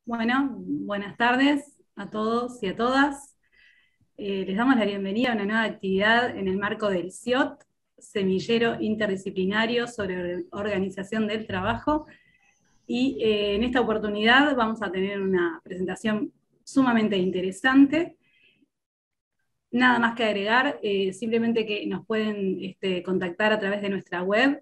Bueno, buenas tardes a todos y a todas. Les damos la bienvenida a una nueva actividad en el marco del CIOT, Semillero Interdisciplinario sobre Organización del Trabajo. Y en esta oportunidad vamos a tener una presentación sumamente interesante. Nada más que agregar, simplemente que nos pueden contactar a través de nuestra web,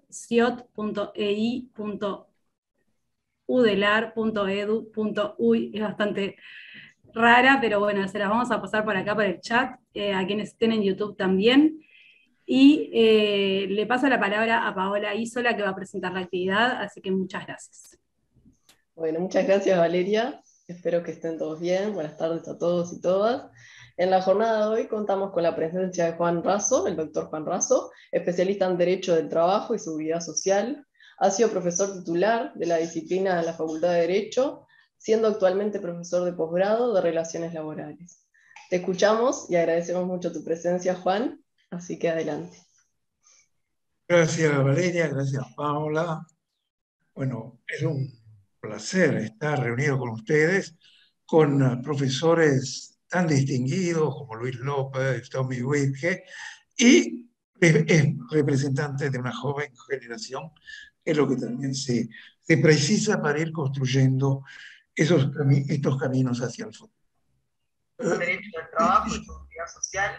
ciot.ei.udelar.edu.uy. Es bastante rara, pero bueno, se las vamos a pasar por acá por el chat, a quienes estén en YouTube también. Y le paso la palabra a Paola Isola, que va a presentar la actividad, así que muchas gracias. Bueno, muchas gracias Valeria, espero que estén todos bien, buenas tardes a todos y todas. En la jornada de hoy contamos con la presencia de Juan Raso, el doctor Juan Raso, especialista en Derecho del Trabajo y Seguridad Social. Ha sido profesor titular de la disciplina de la Facultad de Derecho, siendo actualmente profesor de posgrado de Relaciones Laborales. Te escuchamos y agradecemos mucho tu presencia, Juan, así que adelante. Gracias Valeria, gracias Paula. Bueno, es un placer estar reunido con ustedes, con profesores tan distinguidos como Luis López, Tommy Whitke, y es representante de una joven generación, que es lo que también se precisa para ir construyendo estos caminos hacia el futuro. Derecho del Trabajo y Seguridad Social.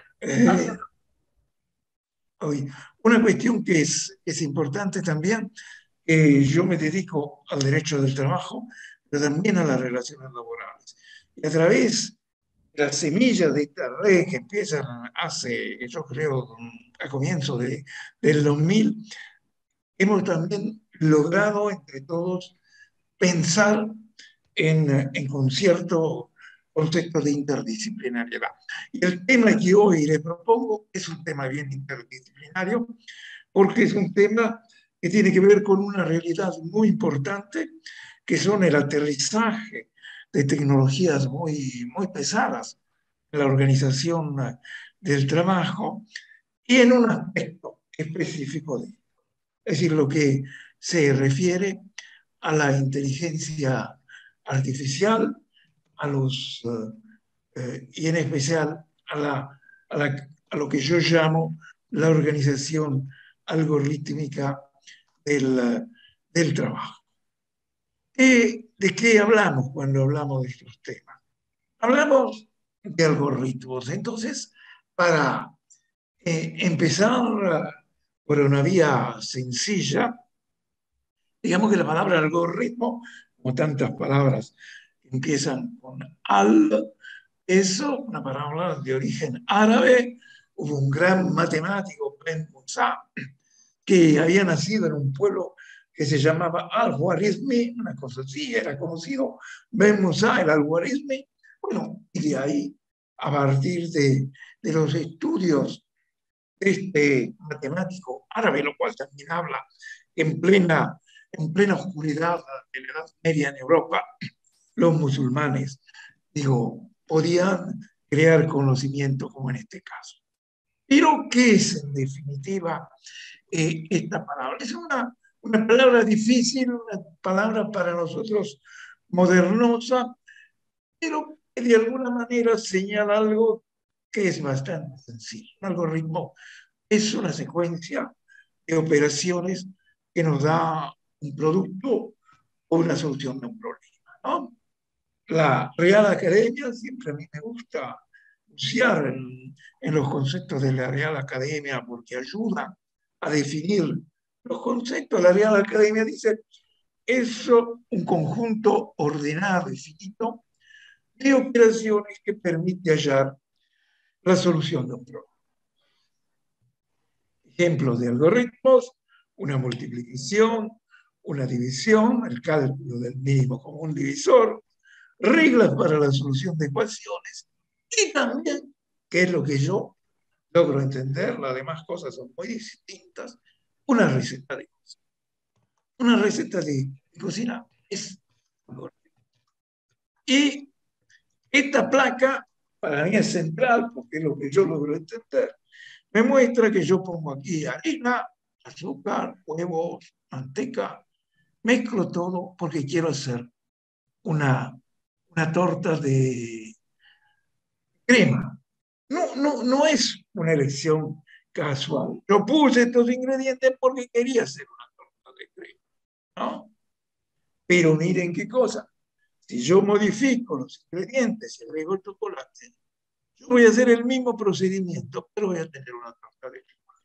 Hoy, una cuestión que es importante también, yo me dedico al derecho del trabajo, pero también a las relaciones laborales. Y a través de las semillas de esta red que empiezan hace, yo creo, a comienzos del 2000, hemos también logrado entre todos pensar en concierto conceptos de interdisciplinariedad. Y el tema que hoy les propongo es un tema bien interdisciplinario, porque es un tema que tiene que ver con una realidad muy importante, que son el aterrizaje de tecnologías muy pesadas en la organización del trabajo y en un aspecto específico de, es decir, lo que se refiere a la inteligencia artificial, y en especial a lo que yo llamo la organización algorítmica del trabajo. ¿De qué hablamos cuando hablamos de estos temas? Hablamos de algoritmos. Entonces, para empezar por una vía sencilla, digamos que la palabra algoritmo, como tantas palabras que empiezan con al, eso, una palabra de origen árabe. Hubo un gran matemático, Ben Musa, que había nacido en un pueblo que se llamaba Al-Khwarizmi, una cosa así, era conocido Ben Musa, el Al-Khwarizmi. Bueno, y de ahí, a partir de los estudios de este matemático árabe, lo cual también habla en plena oscuridad de la Edad Media en Europa, los musulmanes, digo, podían crear conocimiento como en este caso. Pero, ¿qué es en definitiva esta palabra? Es una palabra difícil, una palabra para nosotros modernosa, pero que de alguna manera señala algo que es bastante sencillo. Un algoritmo es una secuencia de operaciones que nos da un producto o una solución de un problema, ¿no? La Real Academia, siempre a mí me gusta bucear en los conceptos de la Real Academia porque ayuda a definir los conceptos. La Real Academia dice, es un conjunto ordenado y finito de operaciones que permite hallar la solución de un problema. Ejemplos de algoritmos: una multiplicación, una división, el cálculo del mínimo común divisor, reglas para la solución de ecuaciones y también, que es lo que yo logro entender, las demás cosas son muy distintas, una receta de cocina. Una receta de cocina es algoritmo. Y esta placa para mí es central porque es lo que yo logro entender. Me muestra que yo pongo aquí harina, azúcar, huevos, manteca, mezclo todo porque quiero hacer una una torta de crema. No es una elección casual. Yo puse estos ingredientes porque quería hacer una torta de crema, ¿no? Pero miren qué cosa. Si yo modifico los ingredientes y agrego el chocolate, yo voy a hacer el mismo procedimiento, pero voy a tener una torta de crema.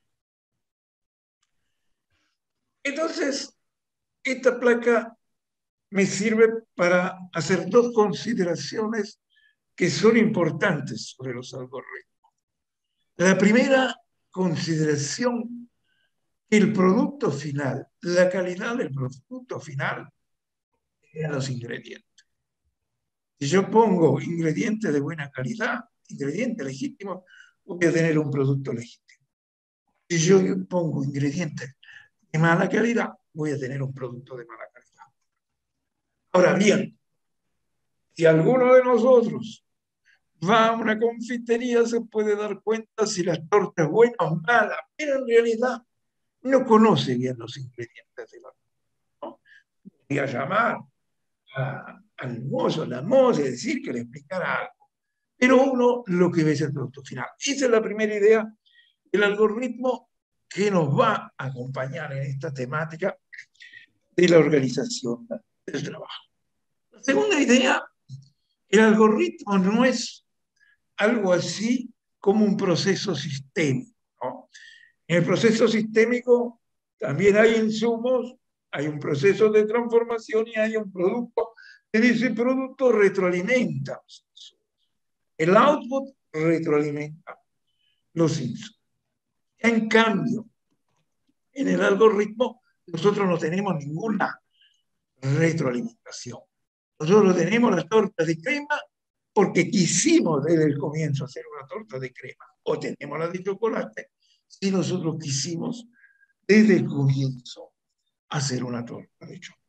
Entonces, esta placa me sirve para hacer dos consideraciones que son importantes sobre los algoritmos. La primera consideración, el producto final, la calidad del producto final en los ingredientes. Si yo pongo ingredientes de buena calidad, ingredientes legítimos, voy a tener un producto legítimo. Si yo pongo ingredientes de mala calidad, voy a tener un producto de mala calidad. Ahora bien, si alguno de nosotros va a una confitería, se puede dar cuenta si la torta es buena o mala, pero en realidad no conoce bien los ingredientes de la torta, ¿no? Voy a llamar al mozo, a la moza, y decir que le explicara algo. Pero uno lo que ve es el producto final. Esa es la primera idea, el algoritmo que nos va a acompañar en esta temática de la organización del trabajo. La segunda idea, el algoritmo no es algo así como un proceso sistémico, ¿no? En el proceso sistémico también hay insumos, hay un proceso de transformación y hay un producto, que ese producto retroalimenta. El output retroalimenta los insumos. En cambio, en el algoritmo nosotros no tenemos ninguna retroalimentación. Nosotros tenemos la torta de crema porque quisimos desde el comienzo hacer una torta de crema. O tenemos la de chocolate si nosotros quisimos desde el comienzo hacer una torta de chocolate.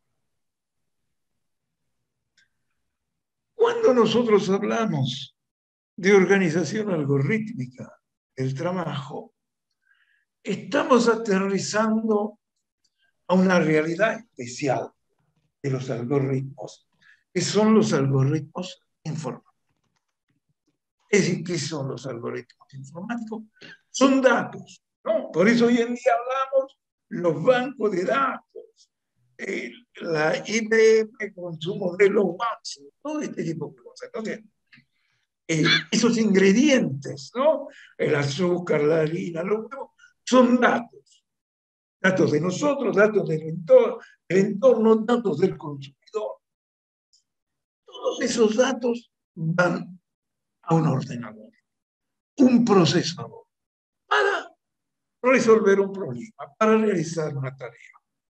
Cuando nosotros hablamos de organización algorítmica del trabajo, estamos aterrizando a una realidad especial de los algoritmos, que son los algoritmos informáticos. Es decir, ¿qué son los algoritmos informáticos? Son datos, ¿no? Por eso hoy en día hablamos los bancos de datos, la IBM con su modelo Watson, todo este tipo de cosas. Entonces, esos ingredientes, ¿no? El azúcar, la harina, los huevos, son datos. Datos de nosotros, datos del entorno, datos del consumidor. Todos esos datos van a un ordenador, un procesador, para resolver un problema, para realizar una tarea.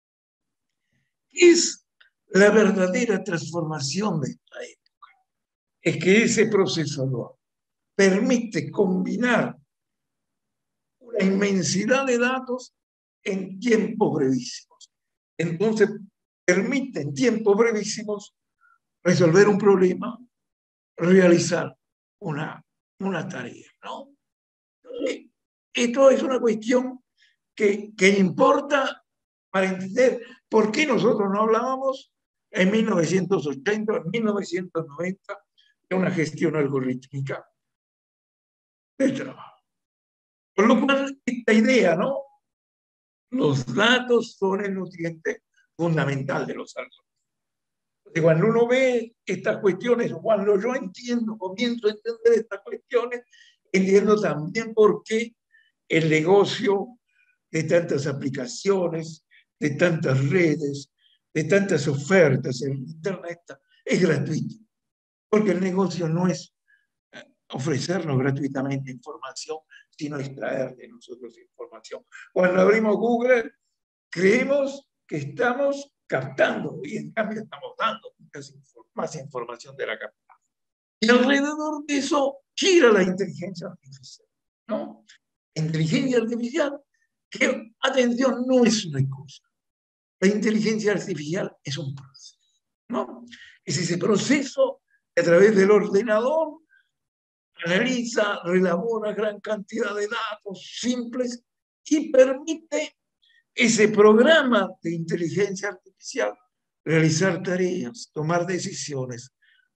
Es la verdadera transformación de esta época. Es que ese procesador permite combinar una inmensidad de datos en tiempos brevísimos. Entonces, permite en tiempos brevísimos resolver un problema, realizar una tarea, ¿no? Entonces, esto es una cuestión que importa para entender por qué nosotros no hablábamos en 1980, en 1990 de una gestión algorítmica del trabajo. Por lo cual, esta idea, ¿no? Los datos son el nutriente fundamental de los algoritmos. Cuando uno ve estas cuestiones, cuando yo entiendo, comienzo a entender estas cuestiones, entiendo también por qué el negocio de tantas aplicaciones, de tantas redes, de tantas ofertas en Internet es gratuito. Porque el negocio no es ofrecernos gratuitamente información, sino extraer de nosotros información. Cuando abrimos Google, creemos que estamos captando y en cambio estamos dando más información de la captada. Y alrededor de eso gira la inteligencia artificial, ¿no? Inteligencia artificial que, atención, no es una cosa. La inteligencia artificial es un proceso, ¿no? Es ese proceso que a través del ordenador analiza, relabora gran cantidad de datos simples y permite ese programa de inteligencia artificial realizar tareas, tomar decisiones,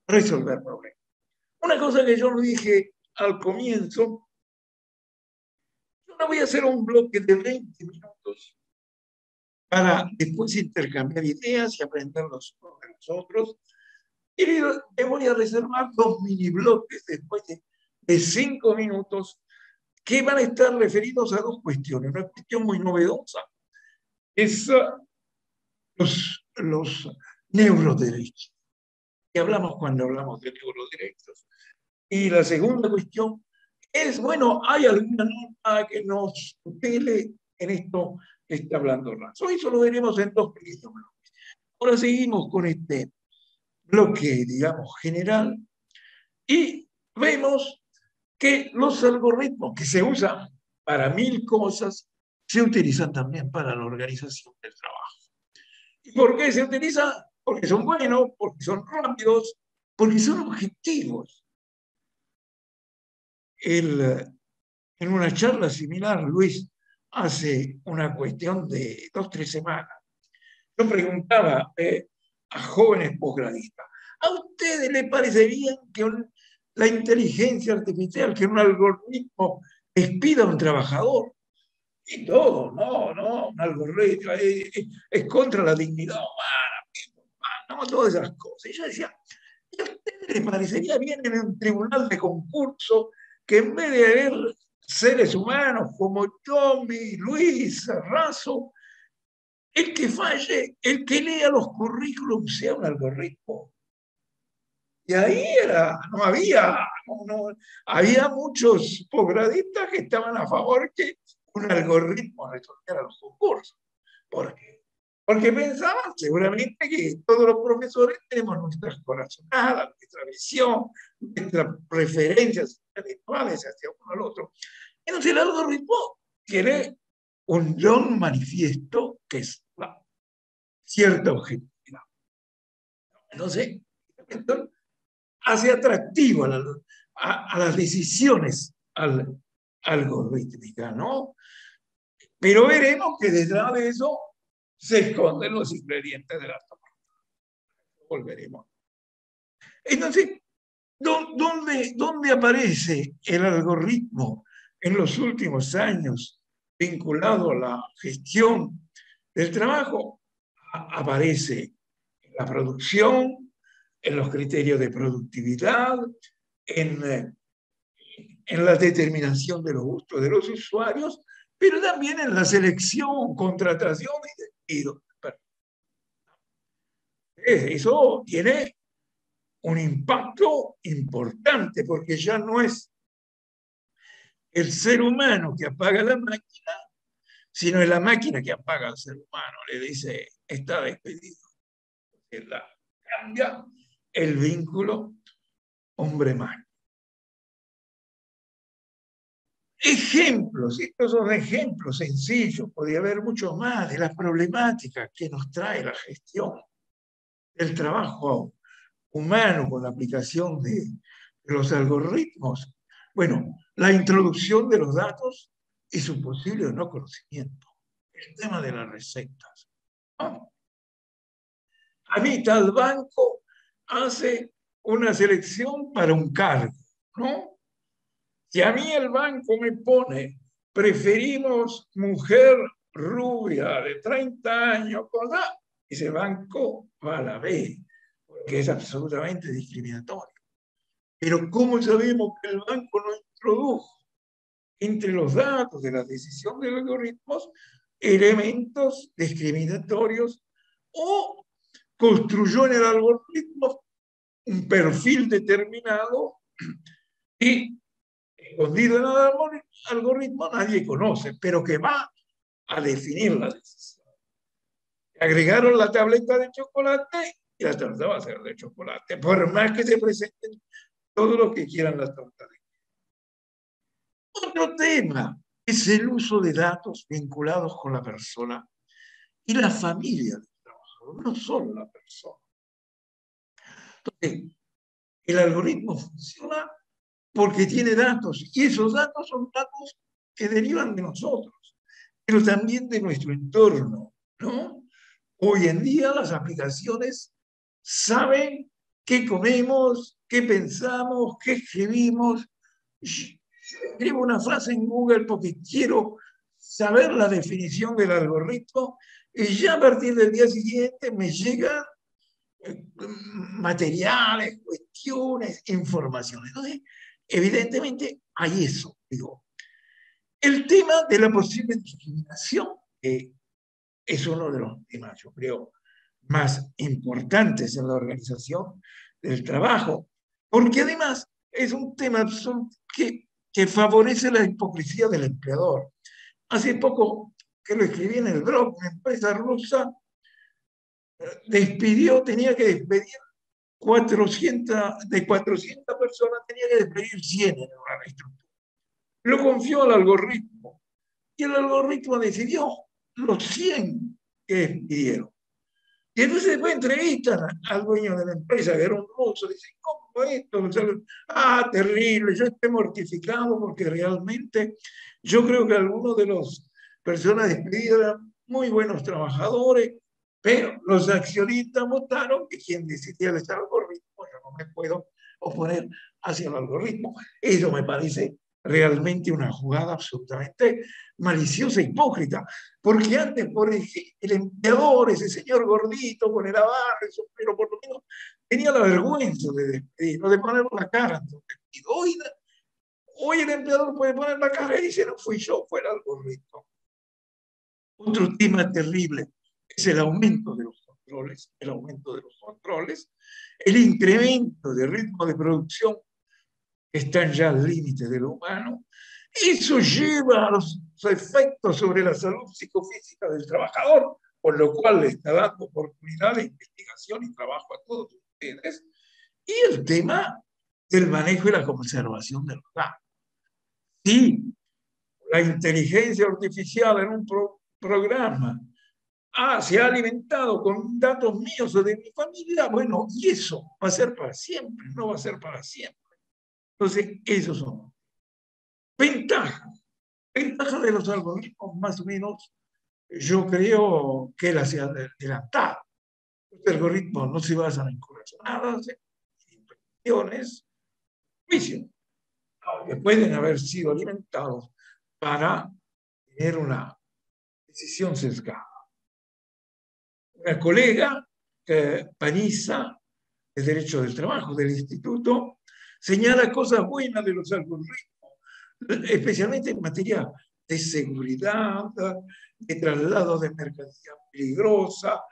resolver problemas. Una cosa que yo no dije al comienzo, yo no voy a hacer un bloque de 20 minutos para después intercambiar ideas y aprender los unos de los otros. Y le voy a reservar 2 mini bloques después de 5 minutos que van a estar referidos a 2 cuestiones. Una cuestión muy novedosa es los neuroderechos, que hablamos cuando hablamos de neuroderechos. Y la segunda cuestión es, bueno, ¿hay alguna norma que nos tutele en esto que está hablando Razo? Eso lo veremos en 2 pequeños bloques. Ahora seguimos con este bloque, digamos, general, y vemos que los algoritmos que se usan para 1000 cosas se utilizan también para la organización del trabajo. ¿Y por qué se utilizan? Porque son buenos, porque son rápidos, porque son objetivos. En una charla similar, Luis, hace una cuestión de 2 o 3 semanas, yo preguntaba a jóvenes posgradistas, ¿a ustedes les parecería que la inteligencia artificial, que un algoritmo despida a un trabajador? Y todo, no, un algoritmo es contra la dignidad humana, no, todas esas cosas. Y yo decía, ¿a ustedes les parecería bien en un tribunal de concurso que en vez de haber seres humanos como Tommy, Luis, Razo, el que falle, el que lea los currículums sea un algoritmo? Y ahí había muchos posgradistas que estaban a favor que un algoritmo resolviera los concursos. ¿Por qué? Porque pensaban seguramente que todos los profesores tenemos nuestras corazonadas, nuestra visión, nuestras preferencias intelectuales hacia uno al otro. Entonces el algoritmo tiene un don manifiesto que es la cierta objetividad. Entonces, esto hace atractivo a las decisiones algorítmicas, ¿no? Pero veremos que detrás de eso se esconden los ingredientes de la torta. Volveremos. Entonces, ¿dónde aparece el algoritmo en los últimos años vinculado a la gestión del trabajo? Aparece en la producción, en los criterios de productividad, en la determinación de los gustos de los usuarios, pero también en la selección, contratación y despido. Eso tiene un impacto importante porque ya no es el ser humano que apaga la máquina, sino es la máquina que apaga al ser humano. Le dice, está despedido. Cambia el vínculo hombre-máquina. Ejemplos, estos son ejemplos sencillos, podría haber muchos más de las problemáticas que nos trae la gestión del trabajo humano con la aplicación de los algoritmos. Bueno, la introducción de los datos y su posible no conocimiento. El tema de las recetas. ¿No? A mí tal banco hace una selección para un cargo, ¿no? Si a mí el banco me pone, preferimos mujer rubia de 30 años, ese banco va a la B, porque es absolutamente discriminatorio. Pero ¿cómo sabemos que el banco no introdujo entre los datos de la decisión de los algoritmos elementos discriminatorios o construyó en el algoritmo un perfil determinado y escondido en el algoritmo nadie conoce, pero que va a definir la decisión? Agregaron la tableta de chocolate y la torta va a ser de chocolate, por más que se presenten todo lo que quieran las tortas. Otro tema es el uso de datos vinculados con la persona y la familia del trabajador, no solo la persona. Entonces, el algoritmo funciona porque tiene datos, y esos datos son datos que derivan de nosotros, pero también de nuestro entorno, ¿no? Hoy en día las aplicaciones saben qué comemos, qué pensamos, qué escribimos. Yo escribo una frase en Google porque quiero saber la definición del algoritmo y ya a partir del día siguiente me llegan materiales, cuestiones, informaciones. Entonces, evidentemente hay eso, digo. El tema de la posible discriminación es uno de los temas, yo creo, más importantes en la organización del trabajo, porque además es un tema que favorece la hipocresía del empleador. Hace poco que lo escribí en el blog, una empresa rusa tenía que despedir 400, de 400 personas, tenía que despedir 100 en una reestructura. Lo confió al algoritmo y el algoritmo decidió los 100 que despidieron. Y entonces después entrevistan al dueño de la empresa, que era un ruso, dicen, ¿cómo esto? Terrible, yo estoy mortificado porque realmente yo creo que algunos de las personas despedidas eran muy buenos trabajadores, pero los accionistas votaron que quien decidía el algoritmo, yo no me puedo oponer hacia el algoritmo. Eso me parece realmente una jugada absolutamente maliciosa e hipócrita, porque antes por el empleador, ese señor gordito con el abarro, pero por lo menos tenía la vergüenza de despedir, de poner la cara ante un despido. Hoy el empleador puede poner la cara y dice, no fui yo, fue el algoritmo. Otro tema terrible es el aumento de los controles, el incremento de ritmo de producción que están ya al límite de lo humano. Eso lleva a los efectos sobre la salud psicofísica del trabajador, por lo cual le está dando oportunidad de investigación y trabajo a todos ustedes. Y el tema del manejo y la conservación de los datos. Sí, la inteligencia artificial en un programa se ha alimentado con datos míos o de mi familia, bueno, y eso va a ser para siempre, no va a ser para siempre. Entonces, esos son ventajas. Ventajas de los algoritmos, más o menos, yo creo que él hacia adelantado. Los algoritmos no se basan en corazonadas, en intuiciones, juicios, aunque pueden haber sido alimentados para tener una decisión sesgada. Una colega, Panisa, de Derecho del Trabajo del Instituto, señala cosas buenas de los algoritmos, especialmente en materia de seguridad, de traslado de mercancía peligrosa,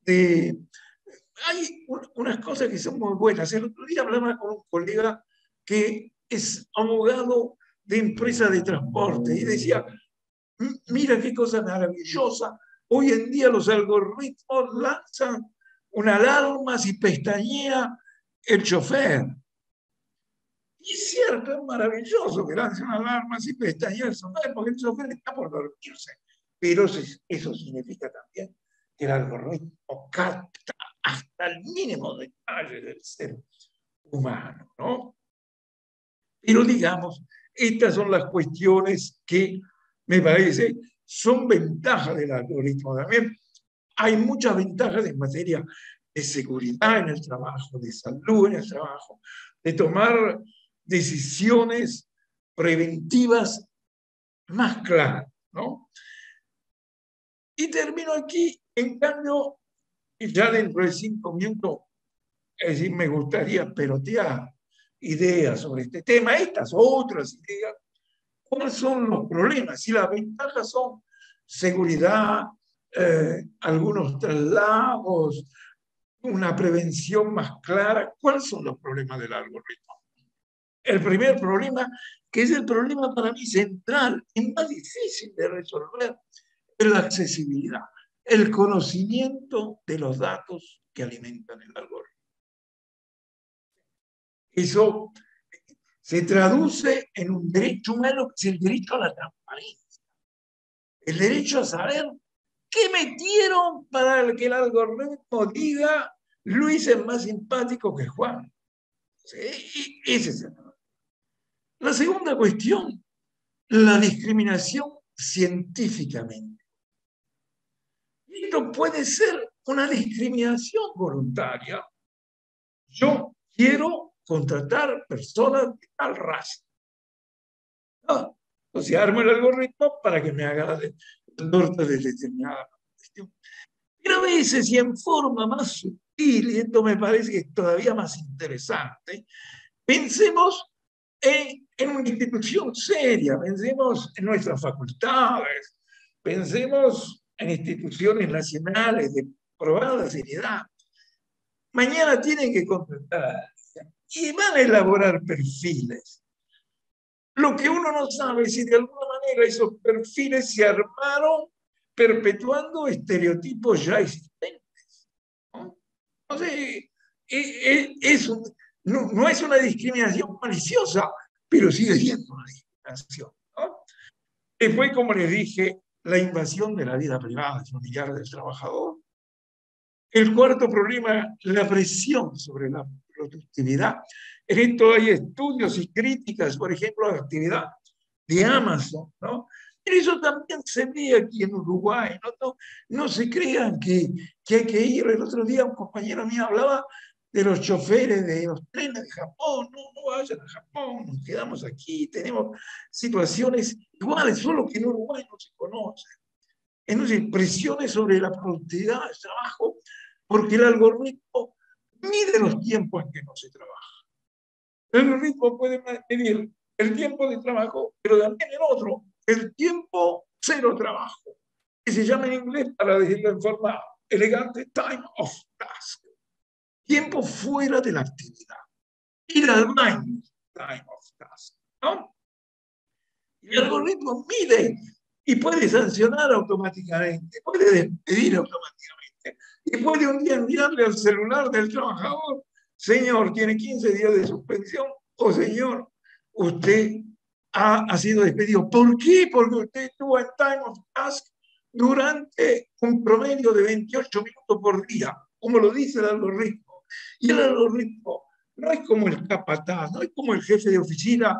hay unas cosas que son muy buenas. El otro día hablaba con un colega que es abogado de empresa de transporte y decía, mira qué cosa maravillosa, hoy en día los algoritmos lanzan una alarma si pestañea el chofer. Y es cierto, es maravilloso que lance una alarma si pestañea el chofer, porque el chofer está por dormirse. Pero eso significa también que el algoritmo capta hasta el mínimo detalle del ser humano, ¿no? Pero digamos, estas son las cuestiones que me parece son ventajas del algoritmo. También hay muchas ventajas en materia de seguridad en el trabajo, de salud en el trabajo, de tomar decisiones preventivas más claras, ¿no? Y termino aquí, en cambio, ya dentro de 5 minutos, es decir, me gustaría pelotear ideas sobre este tema, estas otras ideas. ¿Cuáles son los problemas? Si las ventajas son seguridad, algunos traslados, una prevención más clara, ¿cuáles son los problemas del algoritmo? El primer problema, que es el problema para mí central y más difícil de resolver, es la accesibilidad, el conocimiento de los datos que alimentan el algoritmo. Eso se traduce en un derecho humano, que es el derecho a la transparencia, el derecho a saber qué metieron para que el algoritmo diga Luis es más simpático que Juan. Sí, ese es el problema. La segunda cuestión, la discriminación científicamente. Esto puede ser una discriminación voluntaria. yo quiero contratar personas de tal raza. ¿No? Entonces armo el algoritmo para que me haga la torta de determinada cuestión. Pero a veces, y en forma más sutil, y esto me parece que es todavía más interesante, pensemos en una institución seria, pensemos en nuestras facultades, pensemos en instituciones nacionales de probada seriedad. Mañana tienen que contratar y van a elaborar perfiles. Lo que uno no sabe es si de alguna manera esos perfiles se armaron perpetuando estereotipos ya existentes, ¿no? Entonces, no es una discriminación maliciosa, pero sigue siendo una discriminación, ¿no? Después, como les dije, la invasión de la vida privada y familiar del trabajador. El cuarto problema, la presión sobre la productividad. En esto hay estudios y críticas, por ejemplo, a la actividad de Amazon, ¿no? Pero eso también se ve aquí en Uruguay, no se crean que hay que ir. El otro día un compañero mío hablaba de los choferes de los trenes de Japón. No vayan a Japón, nos quedamos aquí, tenemos situaciones iguales, solo que en Uruguay no se conoce. Entonces, presiones sobre la productividad del trabajo, porque el algoritmo mide los tiempos en que no se trabaja. El algoritmo puede medir el tiempo de trabajo, pero también el otro, el tiempo cero trabajo, que se llama en inglés, para decirlo en forma elegante, time of task, tiempo fuera de la actividad. Y la time of task, ¿no? Y el algoritmo mide y puede sancionar automáticamente, puede despedir automáticamente, y puede un día enviarle al celular del trabajador: señor, tiene 15 días de suspensión, o señor, usted ha sido despedido. ¿Por qué? Porque usted estuvo en time of task durante un promedio de 28 minutos por día, como lo dice el algoritmo. Y el algoritmo no es como el capataz, no es como el jefe de oficina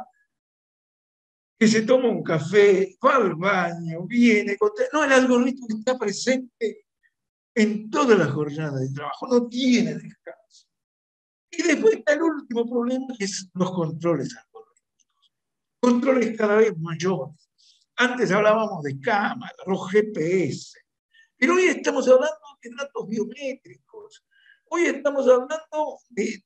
que se toma un café, va al baño, viene. No, el algoritmo está presente en toda la jornada de trabajo, no tiene descanso. Y después está el último problema, que es los controles algorítmicos. Controles cada vez mayores. Antes hablábamos de cámaras, los GPS, pero hoy estamos hablando de datos biométricos. Hoy estamos hablando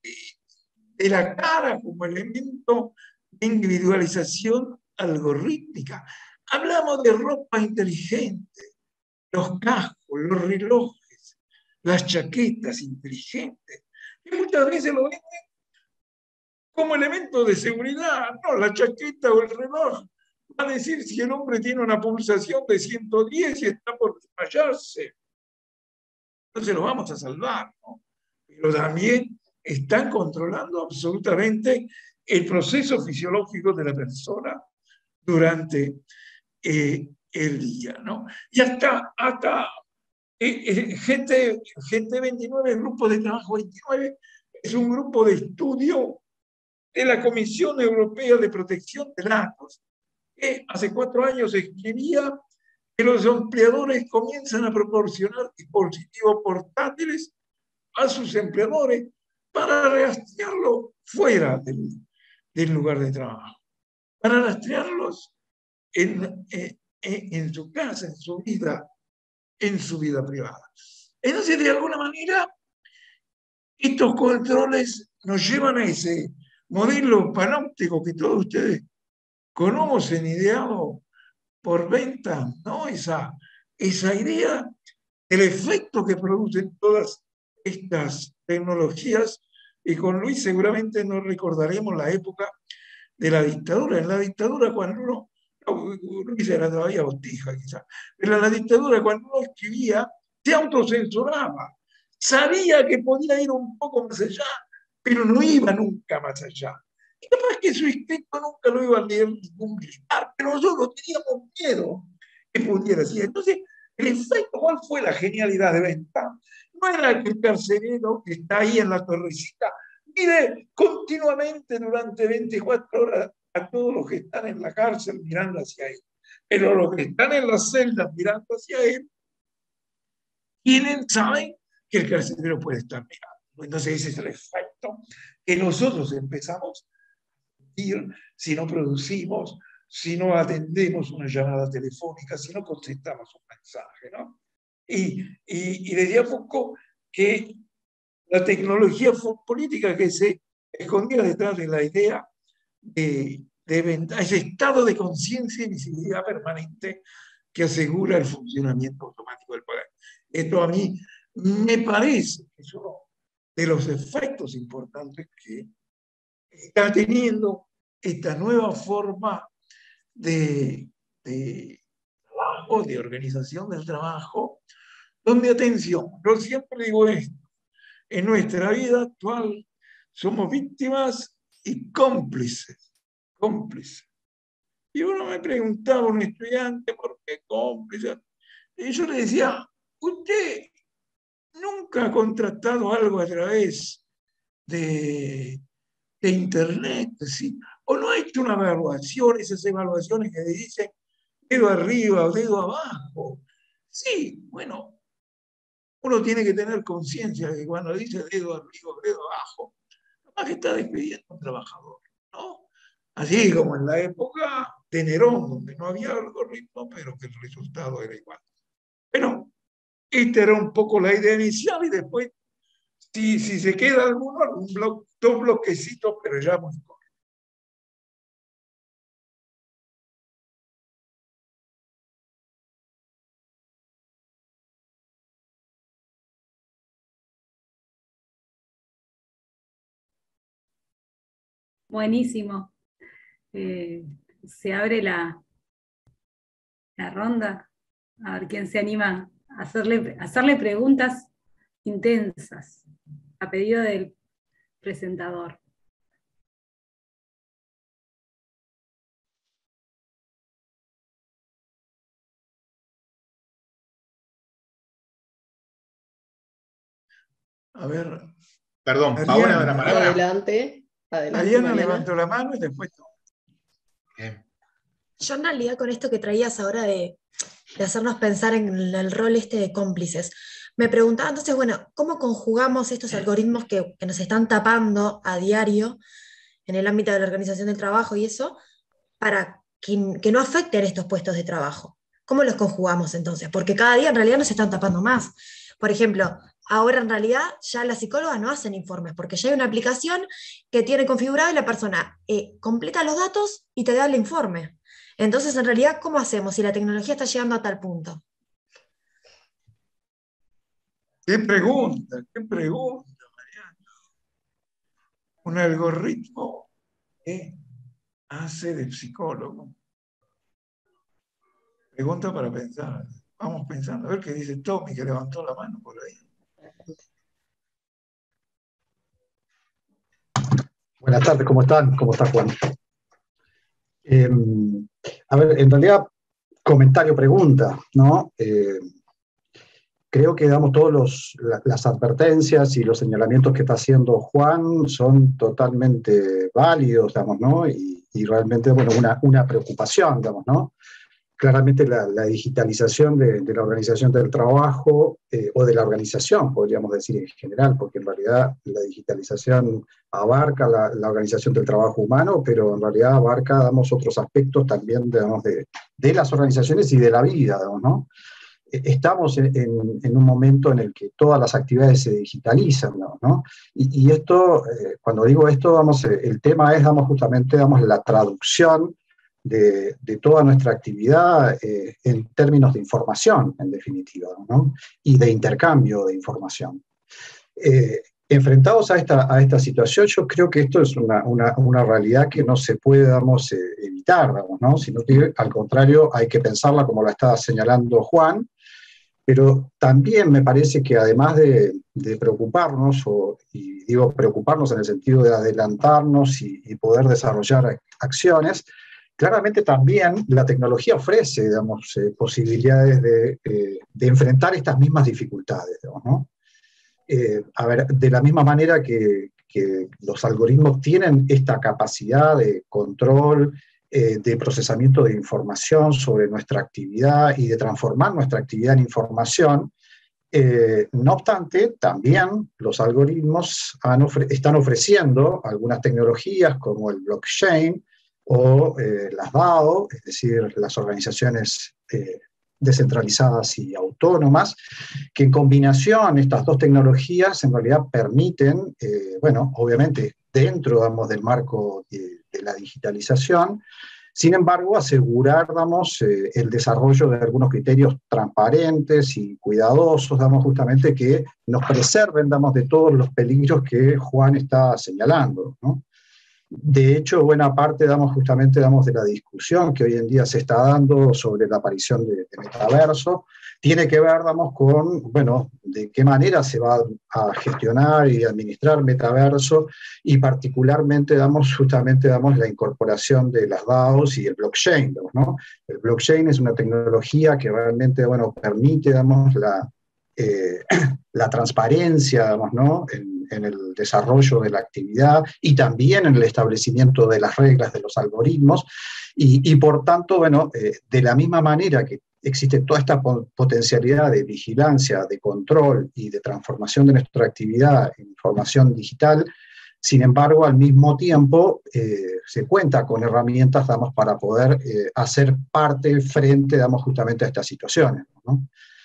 de la cara como elemento de individualización algorítmica. Hablamos de ropa inteligente, los cascos, los relojes, las chaquetas inteligentes, que muchas veces lo ven como elemento de seguridad. No, la chaqueta o el reloj va a decir si el hombre tiene una pulsación de 110 y está por desmayarse. Entonces lo vamos a salvar, ¿no? Pero también están controlando absolutamente el proceso fisiológico de la persona durante el día, ¿no? Y hasta GT29, el grupo de trabajo 29, es un grupo de estudio de la Comisión Europea de Protección de Datos, que hace 4 años escribía que los empleadores comienzan a proporcionar dispositivos portátiles a sus empleadores para rastrearlo fuera del lugar de trabajo, para rastrearlos en su casa, en su vida privada. Entonces, de alguna manera, estos controles nos llevan a ese modelo panóptico que todos ustedes conocen, ideado por Bentham, ¿no? Esa idea del efecto que producen todas estas tecnologías. Y con Luis seguramente nos recordaremos la época de la dictadura. En la dictadura, cuando Luis era todavía Botija quizás, pero en la dictadura, cuando uno escribía, se autocensuraba. Sabía que podía ir un poco más allá, pero no iba nunca más allá. Y capaz que su escrito nunca lo iba a leer ningún militar, pero nosotros teníamos miedo que pudiera ser. Entonces, el efecto, ¿cuál fue la genialidad de Bentham? No era que el carcelero que está ahí en la torrecita mire continuamente durante 24 horas a todos los que están en la cárcel mirando hacia él, pero los que están en las celdas mirando hacia él saben que el carcelero puede estar mirando. Entonces ese es el efecto efecto que nosotros empezamos a sentir si no producimos, si no atendemos una llamada telefónica, si no contestamos un mensaje, ¿no? Y decía Foucault que la tecnología política que se escondía detrás de la idea de ese estado de conciencia y visibilidad permanente que asegura el funcionamiento automático del poder. Esto a mí me parece que es uno de los efectos importantes que está teniendo esta nueva forma de trabajo, de organización del trabajo, donde, atención, yo siempre digo esto, en nuestra vida actual somos víctimas y cómplices, cómplices. Y uno me preguntaba, un estudiante, ¿por qué cómplice? Y yo le decía, ¿usted nunca ha contratado algo a través de Internet? ¿Sí? ¿O no ha hecho una evaluación, esas evaluaciones que le dicen dedo arriba o dedo abajo? Sí, bueno, uno tiene que tener conciencia de que cuando dice dedo arriba o dedo abajo, capaz que está despidiendo a un trabajador, ¿no? Así como en la época de Nerón, donde no había algoritmo, pero que el resultado era igual. Bueno, esta era un poco la idea inicial y después, si se queda alguno, dos bloquecitos, pero ya muy corto. Buenísimo. Se abre la ronda. A ver quién se anima a hacerle preguntas intensas, a pedido del presentador. A ver. Perdón, Paola de la palabra. Adelante. Mariana levantó la mano y después tú. Yo en realidad con esto que traías ahora de hacernos pensar en el rol este de cómplices, me preguntaba entonces, bueno, ¿cómo conjugamos estos algoritmos que nos están tapando a diario en el ámbito de la organización del trabajo y eso, para que no afecten estos puestos de trabajo? ¿Cómo los conjugamos entonces? Porque cada día en realidad nos están tapando más. Por ejemplo, ahora en realidad ya las psicólogas no hacen informes, porque ya hay una aplicación que tiene configurado y la persona completa los datos y te da el informe. Entonces, en realidad, ¿cómo hacemos si la tecnología está llegando a tal punto? ¿Qué pregunta, Mariana? Un algoritmo que hace de psicólogo. Pregunta para pensar. Vamos pensando, a ver qué dice Tommy, que levantó la mano por ahí. Buenas tardes, ¿cómo están? ¿Cómo está Juan? A ver, en realidad, comentario, pregunta, ¿no? Creo que, digamos, todas las advertencias y los señalamientos que está haciendo Juan son totalmente válidos, digamos, ¿no? Y realmente, bueno, una preocupación, digamos, ¿no? Claramente la digitalización de la organización del trabajo, o de la organización, podríamos decir en general, porque en realidad la digitalización abarca la organización del trabajo humano, pero en realidad abarca, digamos, otros aspectos también, digamos, de las organizaciones y de la vida, digamos, ¿no? Estamos en un momento en el que todas las actividades se digitalizan, ¿no? Y esto, cuando digo esto, vamos, el tema es, damos justamente, damos la traducción de toda nuestra actividad en términos de información, en definitiva, ¿no? Y de intercambio de información. Enfrentados a esta situación, yo creo que esto es una realidad que no se puede, digamos, evitar, digamos, ¿no? Sino que, al contrario, hay que pensarla como la está señalando Juan, pero también me parece que, además de preocuparnos, y digo preocuparnos en el sentido de adelantarnos y poder desarrollar acciones, claramente también la tecnología ofrece, digamos, posibilidades de enfrentar estas mismas dificultades, digamos, ¿no? A ver, de la misma manera que los algoritmos tienen esta capacidad de control, de procesamiento de información sobre nuestra actividad y de transformar nuestra actividad en información, No obstante, también los algoritmos están ofreciendo algunas tecnologías como el blockchain o las DAO, es decir, las organizaciones descentralizadas y autónomas, que en combinación estas dos tecnologías en realidad permiten, bueno, obviamente dentro, digamos, del marco de la digitalización, sin embargo, asegurar, damos, el desarrollo de algunos criterios transparentes y cuidadosos, damos, justamente que nos preserven, damos, de todos los peligros que Juan está señalando, ¿no? De hecho, buena parte, damos, justamente, damos, de la discusión que hoy en día se está dando sobre la aparición de metaverso, tiene que ver, damos, con, bueno, de qué manera se va a gestionar y administrar metaverso, y particularmente, damos, justamente, damos, la incorporación de las DAOs y el blockchain, ¿no? El blockchain es una tecnología que realmente, bueno, permite, damos, la transparencia, digamos, ¿no? En el desarrollo de la actividad y también en el establecimiento de las reglas de los algoritmos, y por tanto, bueno, de la misma manera que existe toda esta potencialidad de vigilancia, de control y de transformación de nuestra actividad en información digital, sin embargo, al mismo tiempo, se cuenta con herramientas, digamos, para poder hacer parte frente, digamos, justamente a estas situaciones, ¿no?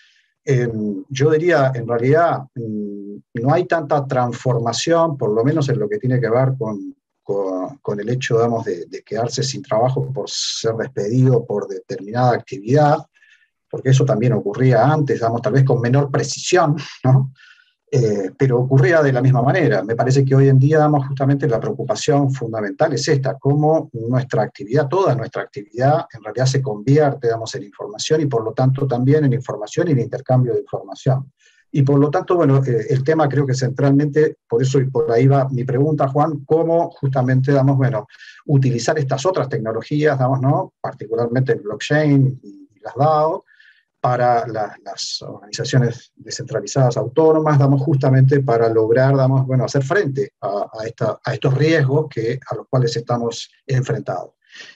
Yo diría, en realidad, no hay tanta transformación, por lo menos en lo que tiene que ver con el hecho, digamos, de quedarse sin trabajo por ser despedido por determinada actividad, porque eso también ocurría antes, digamos, tal vez con menor precisión, ¿no? Pero ocurría de la misma manera. Me parece que hoy en día, damos, justamente la preocupación fundamental es esta, cómo nuestra actividad, toda nuestra actividad, en realidad se convierte, digamos, en información, y por lo tanto también en información y en intercambio de información. Y por lo tanto, bueno, el tema creo que centralmente, por eso y por ahí va mi pregunta, Juan, cómo justamente, damos, bueno, utilizar estas otras tecnologías, damos, ¿no? Particularmente el blockchain y las DAO, para las organizaciones descentralizadas autónomas, damos, justamente para lograr, damos, bueno, hacer frente a estos riesgos a los cuales estamos enfrentados.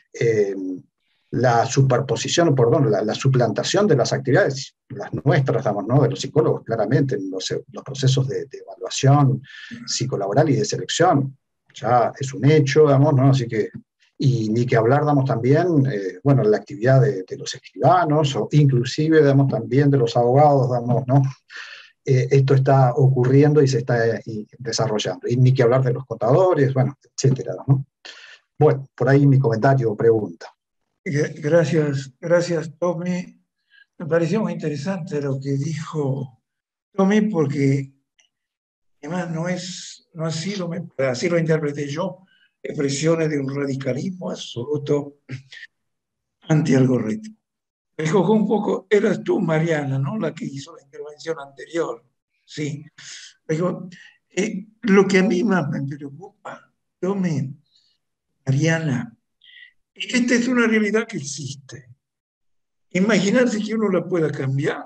La superposición, perdón, la suplantación de las actividades, las nuestras, damos, ¿no? De los psicólogos, claramente, en los procesos de evaluación psicolaboral y de selección, ya es un hecho, damos, ¿no? Así que, y ni que hablar, damos, también, bueno, la actividad de los escribanos, o inclusive, damos, también de los abogados, damos, ¿no? Esto está ocurriendo y se está desarrollando. Y ni que hablar de los contadores, bueno, etcétera, ¿no? Bueno, por ahí mi comentario o pregunta. Gracias, Tommy. Me pareció muy interesante lo que dijo Tommy, porque además no ha sido, así lo interpreté yo, expresiones de un radicalismo absoluto anti-algoritmo. Me dijo un poco, eras tú, Mariana, ¿no? La que hizo la intervención anterior. Sí. Me dijo, lo que a mí más me preocupa, Tommy, Mariana, es que esta es una realidad que existe. Imaginarse que uno la pueda cambiar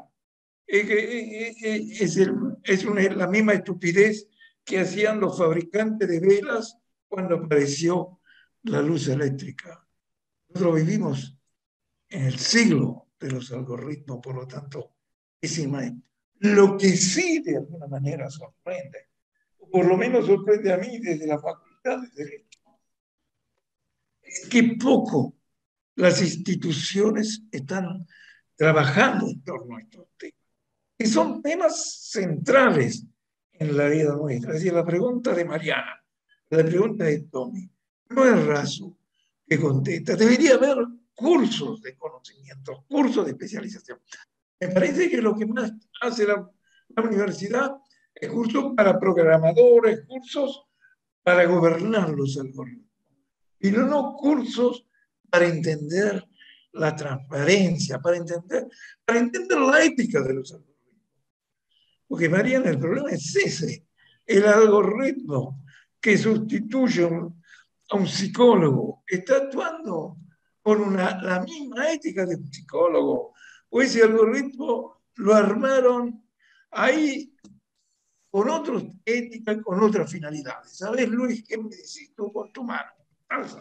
es la misma estupidez que hacían los fabricantes de velas cuando apareció la luz eléctrica. Nosotros vivimos en el siglo de los algoritmos, por lo tanto, es inmanente. Lo que sí de alguna manera sorprende, o por lo menos sorprende a mí desde la Facultad de Derecho, es que poco las instituciones están trabajando en torno a estos temas, que son temas centrales en la vida nuestra. Es decir, la pregunta de Mariana, la pregunta de Tommy, no es Raso que contesta. Debería haber cursos de conocimiento, cursos de especialización. Me parece que lo que más hace la universidad es cursos para programadores, cursos para gobernar los algoritmos, y no cursos para entender la transparencia, para entender la ética de los algoritmos. Porque, Mariana, el problema es ese. El algoritmo que sustituye a un psicólogo está actuando con la misma ética de un psicólogo. O ese algoritmo lo armaron ahí con otra ética, con otras finalidades. ¿Sabes, Luis, qué me decís tú con tu mano? Alza.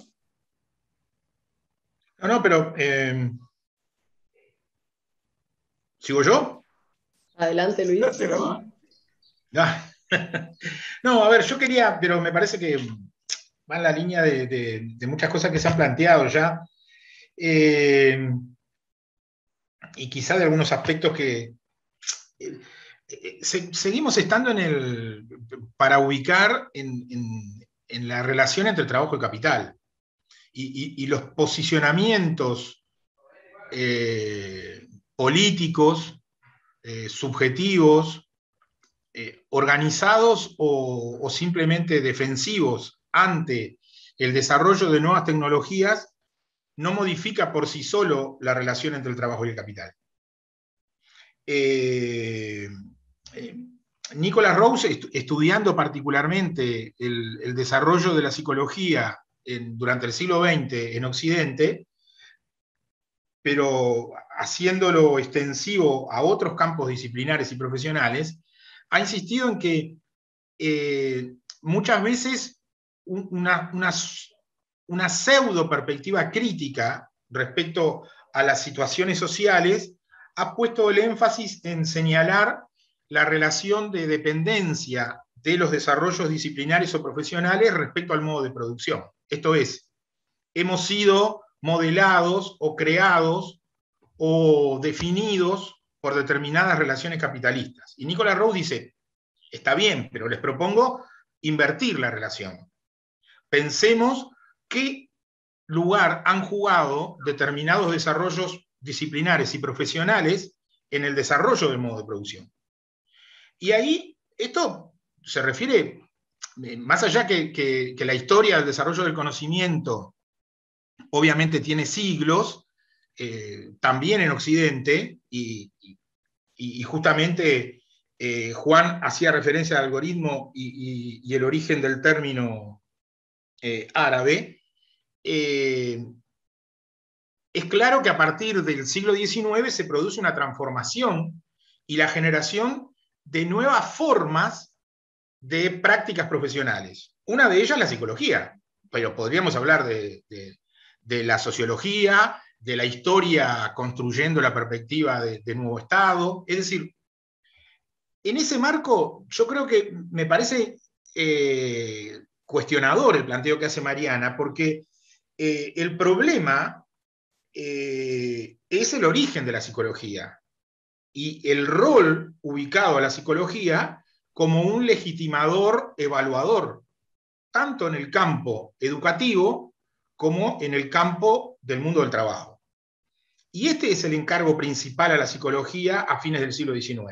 No, pero ¿sigo yo? Adelante, Luis. Dátela más. No, a ver, yo quería, pero me parece que va en la línea de muchas cosas que se han planteado ya, y quizá de algunos aspectos que seguimos estando para ubicar en la relación entre trabajo y capital, y los posicionamientos políticos, subjetivos, organizados o simplemente defensivos ante el desarrollo de nuevas tecnologías, no modifica por sí solo la relación entre el trabajo y el capital. Nicholas Rose, estudiando particularmente el desarrollo de la psicología durante el siglo XX en Occidente, pero haciéndolo extensivo a otros campos disciplinares y profesionales, ha insistido en que muchas veces una pseudo perspectiva crítica respecto a las situaciones sociales ha puesto el énfasis en señalar la relación de dependencia de los desarrollos disciplinares o profesionales respecto al modo de producción. Esto es, hemos sido modelados o creados o definidos por determinadas relaciones capitalistas. Y Nicholas Rose dice, está bien, pero les propongo invertir la relación. Pensemos qué lugar han jugado determinados desarrollos disciplinares y profesionales en el desarrollo del modo de producción. Y ahí esto se refiere, más allá que la historia del desarrollo del conocimiento obviamente tiene siglos, también en Occidente, y justamente Juan hacía referencia al algoritmo y el origen del término árabe. Es claro que a partir del siglo XIX se produce una transformación y la generación de nuevas formas de prácticas profesionales. Una de ellas la psicología, pero podríamos hablar de la sociología, de la historia construyendo la perspectiva de nuevo Estado. Es decir, en ese marco yo creo que me parece cuestionador el planteo que hace Mariana, porque el problema es el origen de la psicología y el rol ubicado a la psicología como un legitimador evaluador, tanto en el campo educativo como en el campo del mundo del trabajo. Y este es el encargo principal a la psicología a fines del siglo XIX.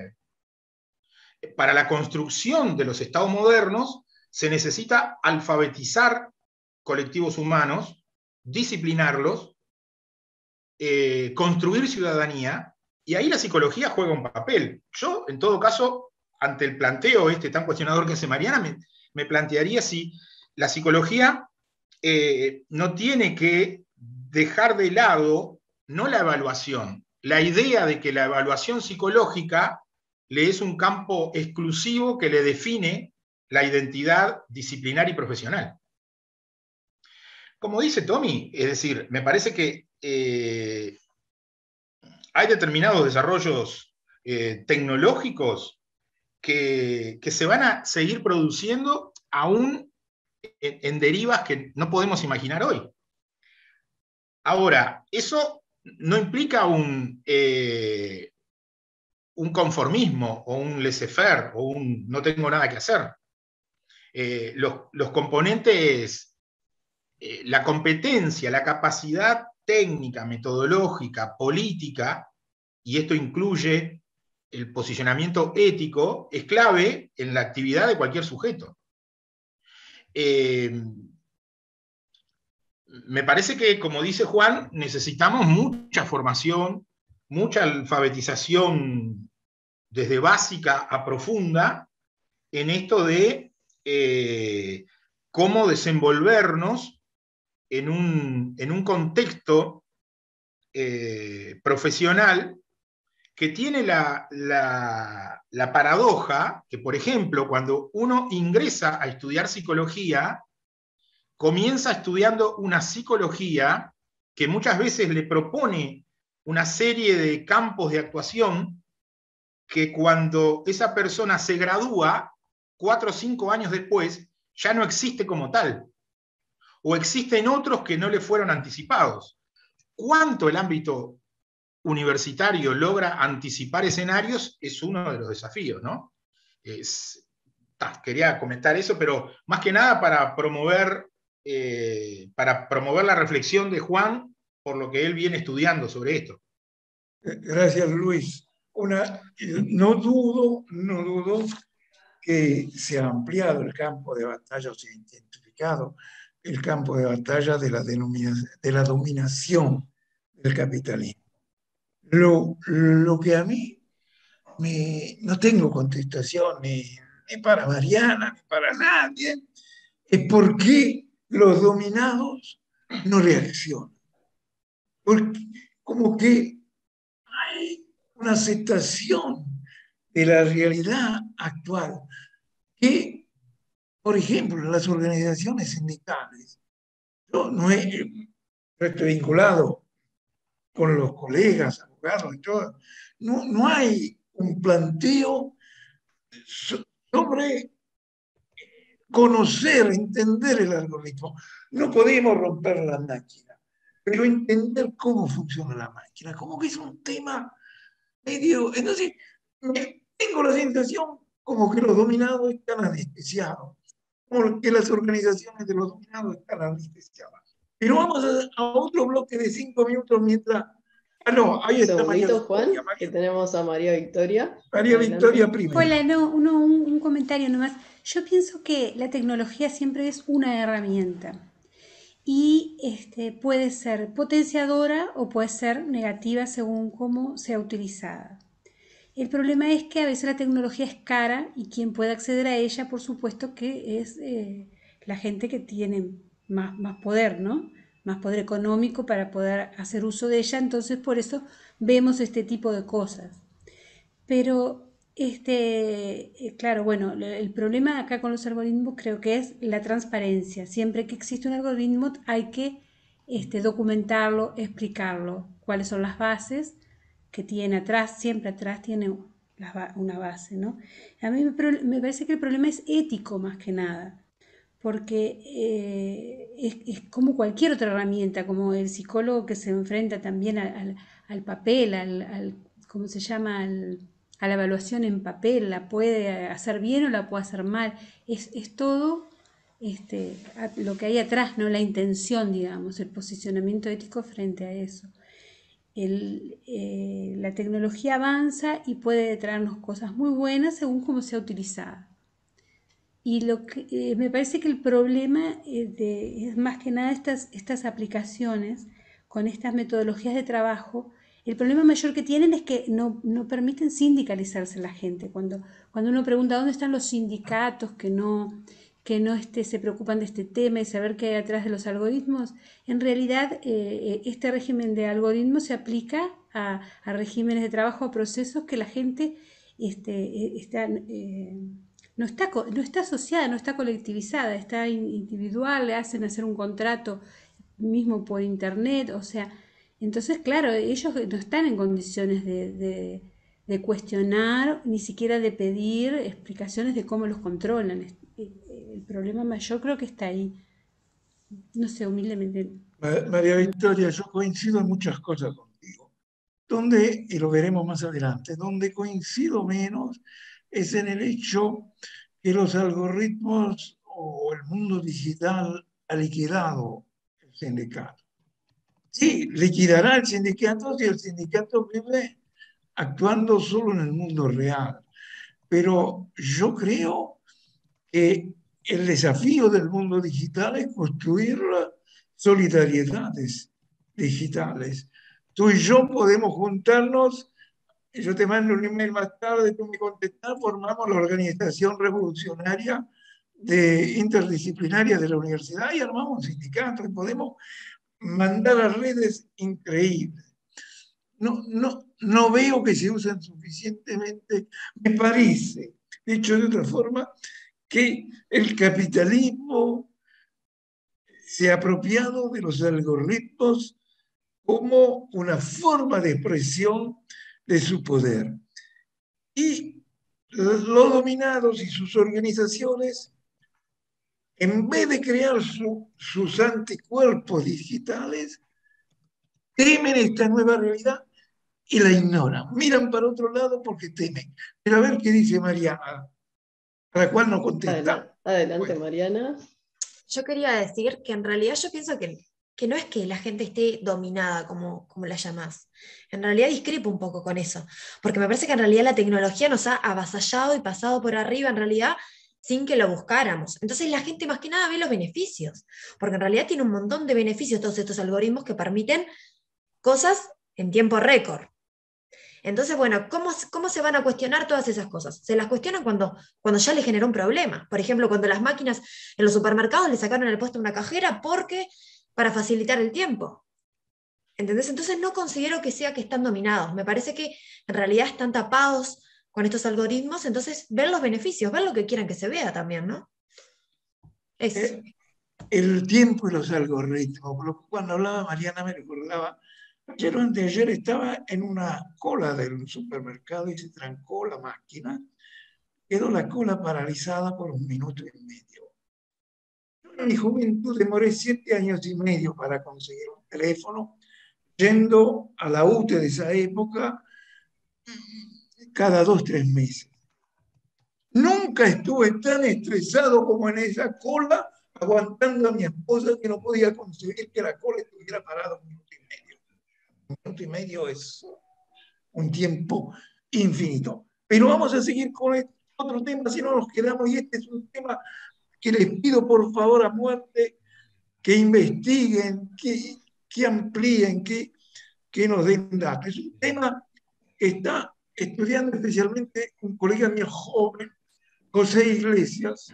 Para la construcción de los estados modernos se necesita alfabetizar colectivos humanos, disciplinarlos, construir ciudadanía, y ahí la psicología juega un papel. Yo, en todo caso, ante el planteo tan cuestionador que hace Mariana, me plantearía si la psicología no tiene que dejar de lado, no la evaluación, la idea de que la evaluación psicológica le es un campo exclusivo que le define la identidad disciplinar y profesional. Como dice Tommy, es decir, me parece que hay determinados desarrollos tecnológicos que se van a seguir produciendo aún en derivas que no podemos imaginar hoy. Ahora, eso no implica un conformismo o un laissez-faire o un no tengo nada que hacer. Los componentes, la competencia, la capacidad técnica, metodológica, política, y esto incluye el posicionamiento ético, es clave en la actividad de cualquier sujeto. Me parece que, como dice Juan, necesitamos mucha formación, mucha alfabetización desde básica a profunda en esto de cómo desenvolvernos en un contexto profesional que tiene la paradoja que, por ejemplo, cuando uno ingresa a estudiar psicología, comienza estudiando una psicología que muchas veces le propone una serie de campos de actuación que cuando esa persona se gradúa, 4 o 5 años después, ya no existe como tal. O existen otros que no le fueron anticipados. ¿Cuánto el ámbito universitario logra anticipar escenarios? Es uno de los desafíos, ¿no? Quería comentar eso, pero más que nada para promover la reflexión de Juan por lo que él viene estudiando sobre esto. Gracias, Luis. No dudo que se ha ampliado el campo de batalla, o se ha identificado el campo de batalla de la dominación del capitalismo. Lo que a mí no tengo contestación ni para Mariana, ni para nadie, es por qué los dominados no reaccionan. Porque como que hay una aceptación de la realidad actual que, por ejemplo, las organizaciones sindicales, yo no estoy vinculado con los colegas, abogados y todo, no hay un planteo sobre conocer, entender el algoritmo. No podemos romper la máquina, pero entender cómo funciona la máquina, como que es un tema medio... Entonces, tengo la sensación como que los dominados están anestesiados, como que las organizaciones de los dominados están anestesiadas. Pero vamos a otro bloque de 5 minutos mientras... Ah, no, ahí está María Segundito, Juan, Victoria. que tenemos a María Victoria. María Adelante. Victoria primero. Hola, no, un comentario nomás. Yo pienso que la tecnología siempre es una herramienta y puede ser potenciadora o puede ser negativa según cómo sea utilizada. El problema es que a veces la tecnología es cara y quien puede acceder a ella, por supuesto, que es la gente que tiene más poder, ¿no? Más poder económico para poder hacer uso de ella. Entonces, por eso vemos este tipo de cosas. Pero, claro, bueno, el problema acá con los algoritmos creo que es la transparencia. Siempre que existe un algoritmo hay que documentarlo, explicarlo, cuáles son las bases que tiene atrás, siempre atrás tiene una base, ¿no? A mí me parece que el problema es ético más que nada, porque es como cualquier otra herramienta, como el psicólogo que se enfrenta también al papel, ¿cómo se llama?, a la evaluación en papel, la puede hacer bien o la puede hacer mal, es todo lo que hay atrás, ¿no? La intención, digamos, el posicionamiento ético frente a eso. La tecnología avanza y puede traernos cosas muy buenas según cómo sea utilizada. Y me parece que el problema es más que nada estas aplicaciones con estas metodologías de trabajo. El problema mayor que tienen es que no permiten sindicalizarse la gente. Cuando uno pregunta dónde están los sindicatos que no se preocupan de este tema y saber qué hay atrás de los algoritmos, en realidad este régimen de algoritmos se aplica a regímenes de trabajo, a procesos que la gente no está asociada, no está colectivizada, está individual, le hacen hacer un contrato mismo por internet, o sea, entonces claro, ellos no están en condiciones de cuestionar, ni siquiera de pedir explicaciones de cómo los controlan. El problema mayor creo que está ahí. No sé, humildemente. María Victoria, yo coincido en muchas cosas contigo. Y lo veremos más adelante, donde coincido menos es en el hecho que los algoritmos o el mundo digital ha liquidado el sindicato. Sí, liquidará el sindicato si el sindicato vive actuando solo en el mundo real. Pero yo creo que el desafío del mundo digital es construir solidaridades digitales. Tú y yo podemos juntarnos, y yo te mando un email más tarde, tú me contestas, formamos la organización revolucionaria interdisciplinaria de la universidad y armamos un sindicato y podemos mandar a redes increíbles. No veo que se usen suficientemente, me parece, dicho de otra forma, que el capitalismo se ha apropiado de los algoritmos como una forma de expresión de su poder. Y los dominados y sus organizaciones, en vez de crear sus anticuerpos digitales, temen esta nueva realidad y la ignoran. Miran para otro lado porque temen. Pero a ver qué dice Mariana, a la cual no contesta. Adelante, Bueno. Mariana. Yo quería decir que en realidad yo pienso que no es que la gente esté dominada como la llamás. En realidad discrepo un poco con eso, porque me parece que en realidad la tecnología nos ha avasallado y pasado por arriba en realidad sin que lo buscáramos. Entonces la gente más que nada ve los beneficios, porque en realidad tiene un montón de beneficios todos estos algoritmos que permiten cosas en tiempo récord. Entonces, bueno, ¿cómo se van a cuestionar todas esas cosas? Se las cuestionan cuando ya les generó un problema. Por ejemplo, cuando las máquinas en los supermercados le sacaron el puesto a una cajera para facilitar el tiempo. ¿Entendés? Entonces no considero que sea que están dominados. Me parece que en realidad están tapados con estos algoritmos, entonces ver los beneficios, ver lo que quieran que se vea también, ¿no? El tiempo y los algoritmos. Cuando hablaba Mariana me recordaba, ayer o anteayer estaba en una cola del supermercado y se trancó la máquina. Quedó la cola paralizada por 1 minuto y medio. Yo en mi juventud demoré 7 años y medio para conseguir un teléfono, yendo a la UTE de esa época cada 2 o 3 meses. Nunca estuve tan estresado como en esa cola, aguantando a mi esposa que no podía conseguir que la cola estuviera parada 1 minuto y medio. 1 minuto y medio es un tiempo infinito. Pero vamos a seguir con otro tema, si no nos quedamos, y este es un tema que les pido por favor a muerte que investiguen, que amplíen, que nos den datos. Es un tema que está estudiando especialmente un colega mío joven, José Iglesias,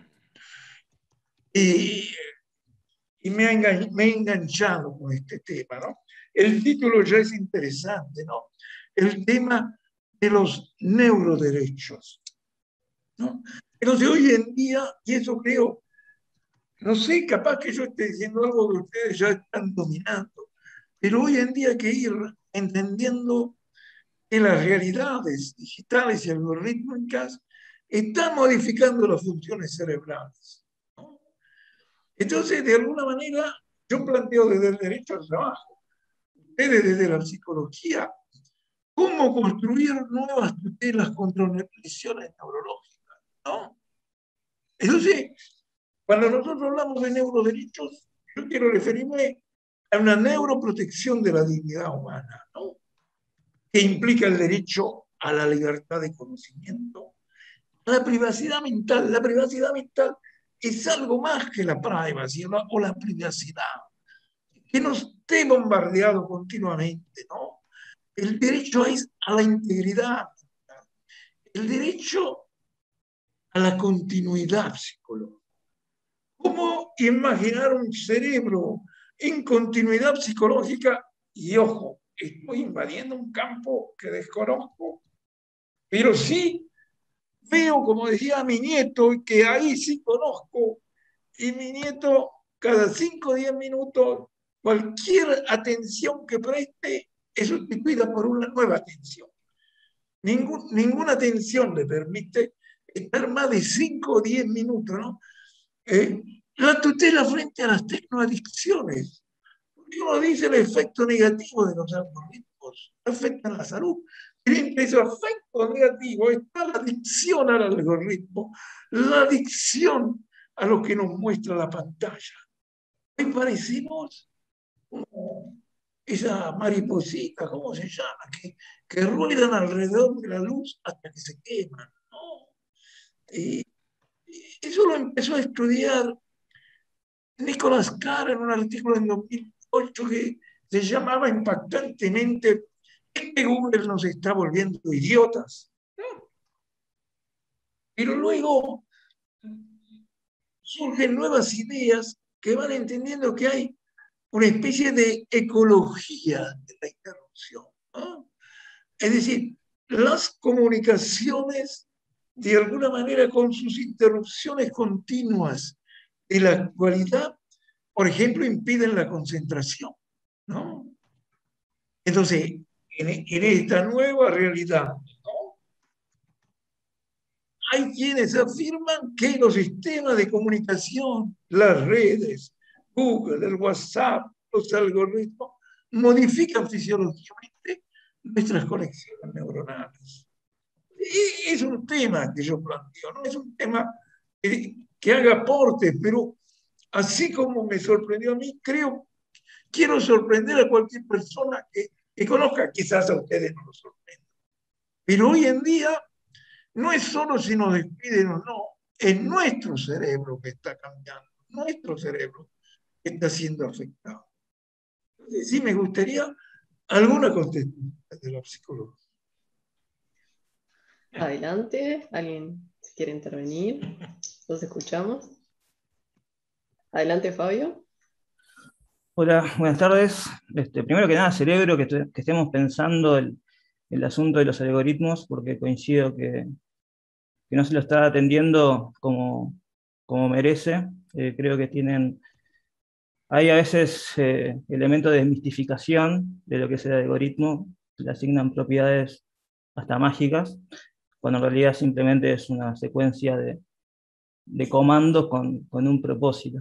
y me ha enganchado con este tema, ¿no? El título ya es interesante, ¿no? El tema de los neuroderechos, ¿no? Entonces, hoy en día, y eso creo, no sé, capaz que yo esté diciendo algo que ustedes ya están dominando, pero hoy en día hay que ir entendiendo que las realidades digitales y algorítmicas están modificando las funciones cerebrales, ¿no? Entonces, de alguna manera, yo planteo desde el derecho al trabajo, ustedes desde la psicología, cómo construir nuevas tutelas contra lesiones neurológicas, ¿no? Entonces, cuando nosotros hablamos de neuroderechos, yo quiero referirme a una neuroprotección de la dignidad humana, ¿no? Que implica el derecho a la libertad de conocimiento, a la privacidad mental. La privacidad mental es algo más que la privacy o la privacidad, que no esté bombardeado continuamente, ¿no? El derecho es a la integridad, el derecho a la continuidad psicológica. ¿Cómo imaginar un cerebro en continuidad psicológica? Y ojo, estoy invadiendo un campo que desconozco, pero sí veo, como decía mi nieto, que ahí sí conozco, y mi nieto cada 5 o 10 minutos, cualquier atención que preste es sustituida por una nueva atención. Ninguna atención le permite estar más de 5 o 10 minutos, ¿no? La tutela frente a las tecnoadicciones. Porque uno dice el efecto negativo de los algoritmos, afectan la salud. Frente a ese efecto negativo está la adicción al algoritmo, la adicción a lo que nos muestra la pantalla. Hoy parecemos como esa mariposita, ¿cómo se llama? Que ruedan alrededor de la luz hasta que se queman, ¿no? Y eso lo empezó a estudiar Nicolás Carr en un artículo en 2008 que se llamaba impactantemente ¿es que Google nos está volviendo idiotas? ¿No? Pero luego surgen nuevas ideas que van entendiendo que hay una especie de ecología de la interrupción, ¿no? Es decir, las comunicaciones, de alguna manera, con sus interrupciones continuas de la actualidad, por ejemplo, impiden la concentración, ¿no? Entonces, en esta nueva realidad, ¿no? hay quienes afirman que los sistemas de comunicación, las redes, Google, el WhatsApp, los algoritmos, modifican fisiológicamente nuestras conexiones neuronales. Y es un tema que yo planteo, no es un tema que haga aporte, pero así como me sorprendió a mí, quiero sorprender a cualquier persona que conozca, quizás a ustedes no lo sorprenda. Pero hoy en día no es solo si nos despiden o no, es nuestro cerebro que está cambiando, nuestro cerebro que está siendo afectado. Entonces, sí me gustaría alguna contestación de la psicología. Adelante, ¿alguien quiere intervenir? ¿Los escuchamos? Adelante, Fabio. Hola, buenas tardes. Primero que nada, celebro que estemos pensando el asunto de los algoritmos, porque coincido que no se lo está atendiendo como merece. Creo que hay a veces elementos de desmistificación de lo que es el algoritmo, le asignan propiedades hasta mágicas, cuando en realidad simplemente es una secuencia de comandos con un propósito.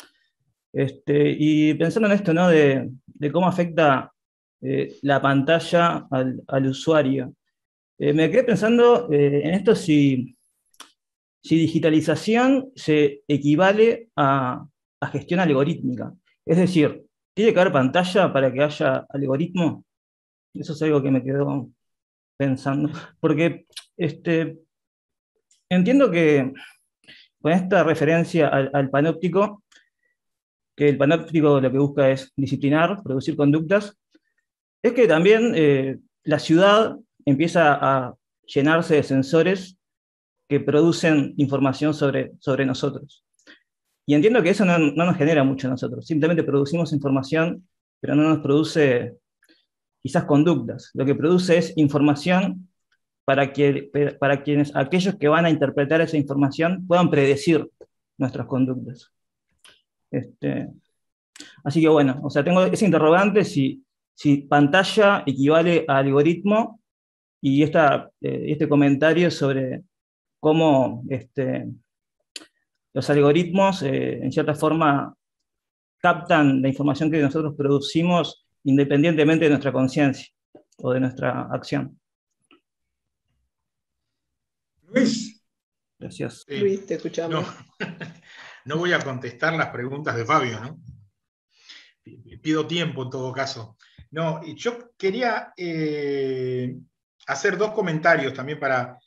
Y pensando en esto, ¿no? de cómo afecta la pantalla al usuario, me quedé pensando en esto si digitalización se equivale a gestión algorítmica. Es decir, ¿tiene que haber pantalla para que haya algoritmo? Eso es algo que me quedó pensando. Porque entiendo que con esta referencia al panóptico, que el panóptico lo que busca es disciplinar, producir conductas, es que también la ciudad empieza a llenarse de sensores que producen información sobre nosotros. Y entiendo que eso no nos genera mucho a nosotros, simplemente producimos información, pero no nos produce quizás conductas. Lo que produce es información para aquellos que van a interpretar esa información puedan predecir nuestras conductas. Así que bueno, o sea, tengo ese interrogante si pantalla equivale a algoritmo, y este comentario sobre cómo los algoritmos, en cierta forma, captan la información que nosotros producimos independientemente de nuestra conciencia o de nuestra acción. Luis. Gracias. Luis, te escuchamos. No voy a contestar las preguntas de Fabio, ¿no? Pido tiempo en todo caso. No, yo quería hacer dos comentarios también para...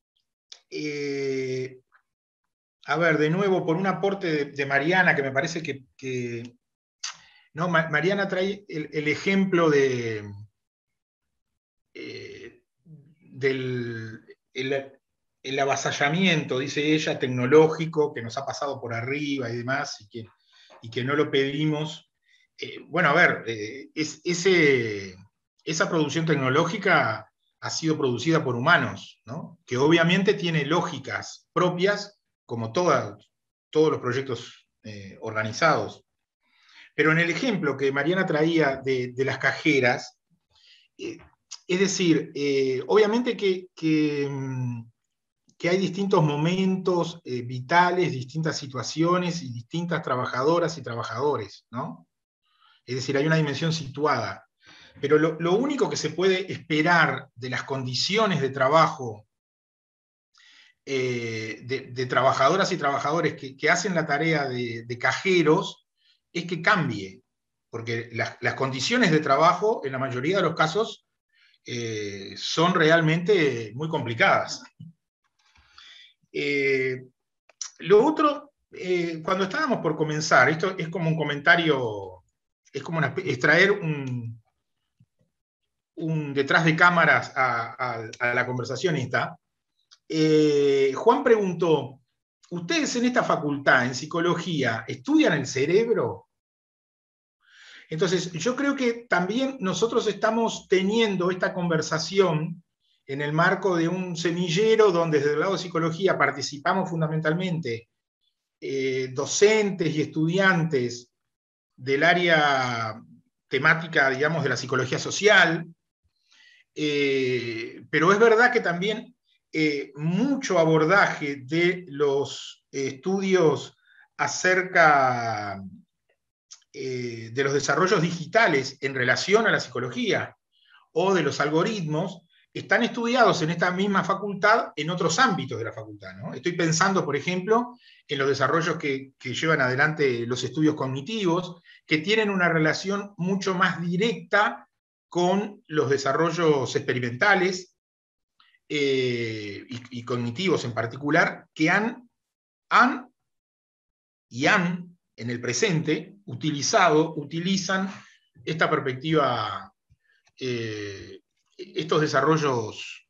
a ver, de nuevo, por un aporte de Mariana, que me parece que no, Mariana trae el ejemplo del el avasallamiento, dice ella, tecnológico, que nos ha pasado por arriba y demás, y que no lo pedimos. Bueno, a ver, esa producción tecnológica ha sido producida por humanos, ¿no? Que obviamente tiene lógicas propias, como todos los proyectos organizados. Pero en el ejemplo que Mariana traía de las cajeras, es decir, obviamente que hay distintos momentos vitales, distintas situaciones y distintas trabajadoras y trabajadores, ¿no? Es decir, hay una dimensión situada. Pero lo único que se puede esperar de las condiciones de trabajo de trabajadoras y trabajadores que hacen la tarea de cajeros es que cambie, porque las condiciones de trabajo en la mayoría de los casos son realmente muy complicadas. Lo otro, cuando estábamos por comenzar, esto es como un comentario, es como extraer un detrás de cámaras a la conversación esta. Juan preguntó, ¿ustedes en esta facultad, en psicología, estudian el cerebro? Entonces, yo creo que también nosotros estamos teniendo esta conversación en el marco de un semillero donde desde el lado de psicología participamos fundamentalmente docentes y estudiantes del área temática, digamos, de la psicología social, pero es verdad que también mucho abordaje de los estudios acerca de los desarrollos digitales en relación a la psicología o de los algoritmos, están estudiados en esta misma facultad en otros ámbitos de la facultad, ¿no? Estoy pensando, por ejemplo, en los desarrollos que llevan adelante los estudios cognitivos, que tienen una relación mucho más directa con los desarrollos experimentales y cognitivos en particular, que han en el presente utilizan esta perspectiva, estos desarrollos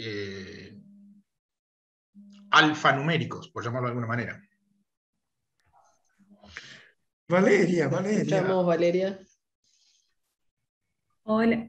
alfanuméricos, por llamarlo de alguna manera. Valeria. Escuchamos, Valeria. Hola.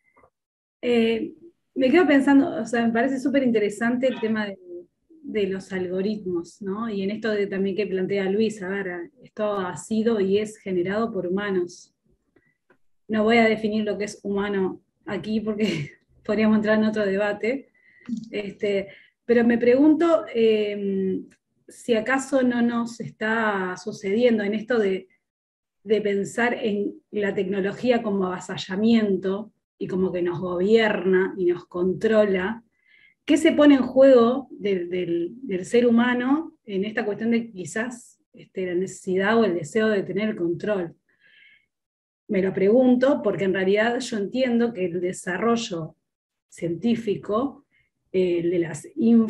Me quedo pensando, o sea, me parece súper interesante el tema de los algoritmos, ¿no? Y en esto también que plantea Luis, a ver, esto ha sido y es generado por humanos. No voy a definir lo que es humano aquí porque podríamos entrar en otro debate, pero me pregunto si acaso no nos está sucediendo en esto de pensar en la tecnología como avasallamiento y como que nos gobierna y nos controla. ¿Qué se pone en juego del ser humano en esta cuestión de quizás la necesidad o el deseo de tener el control? Me lo pregunto porque en realidad yo entiendo que el desarrollo científico, el de las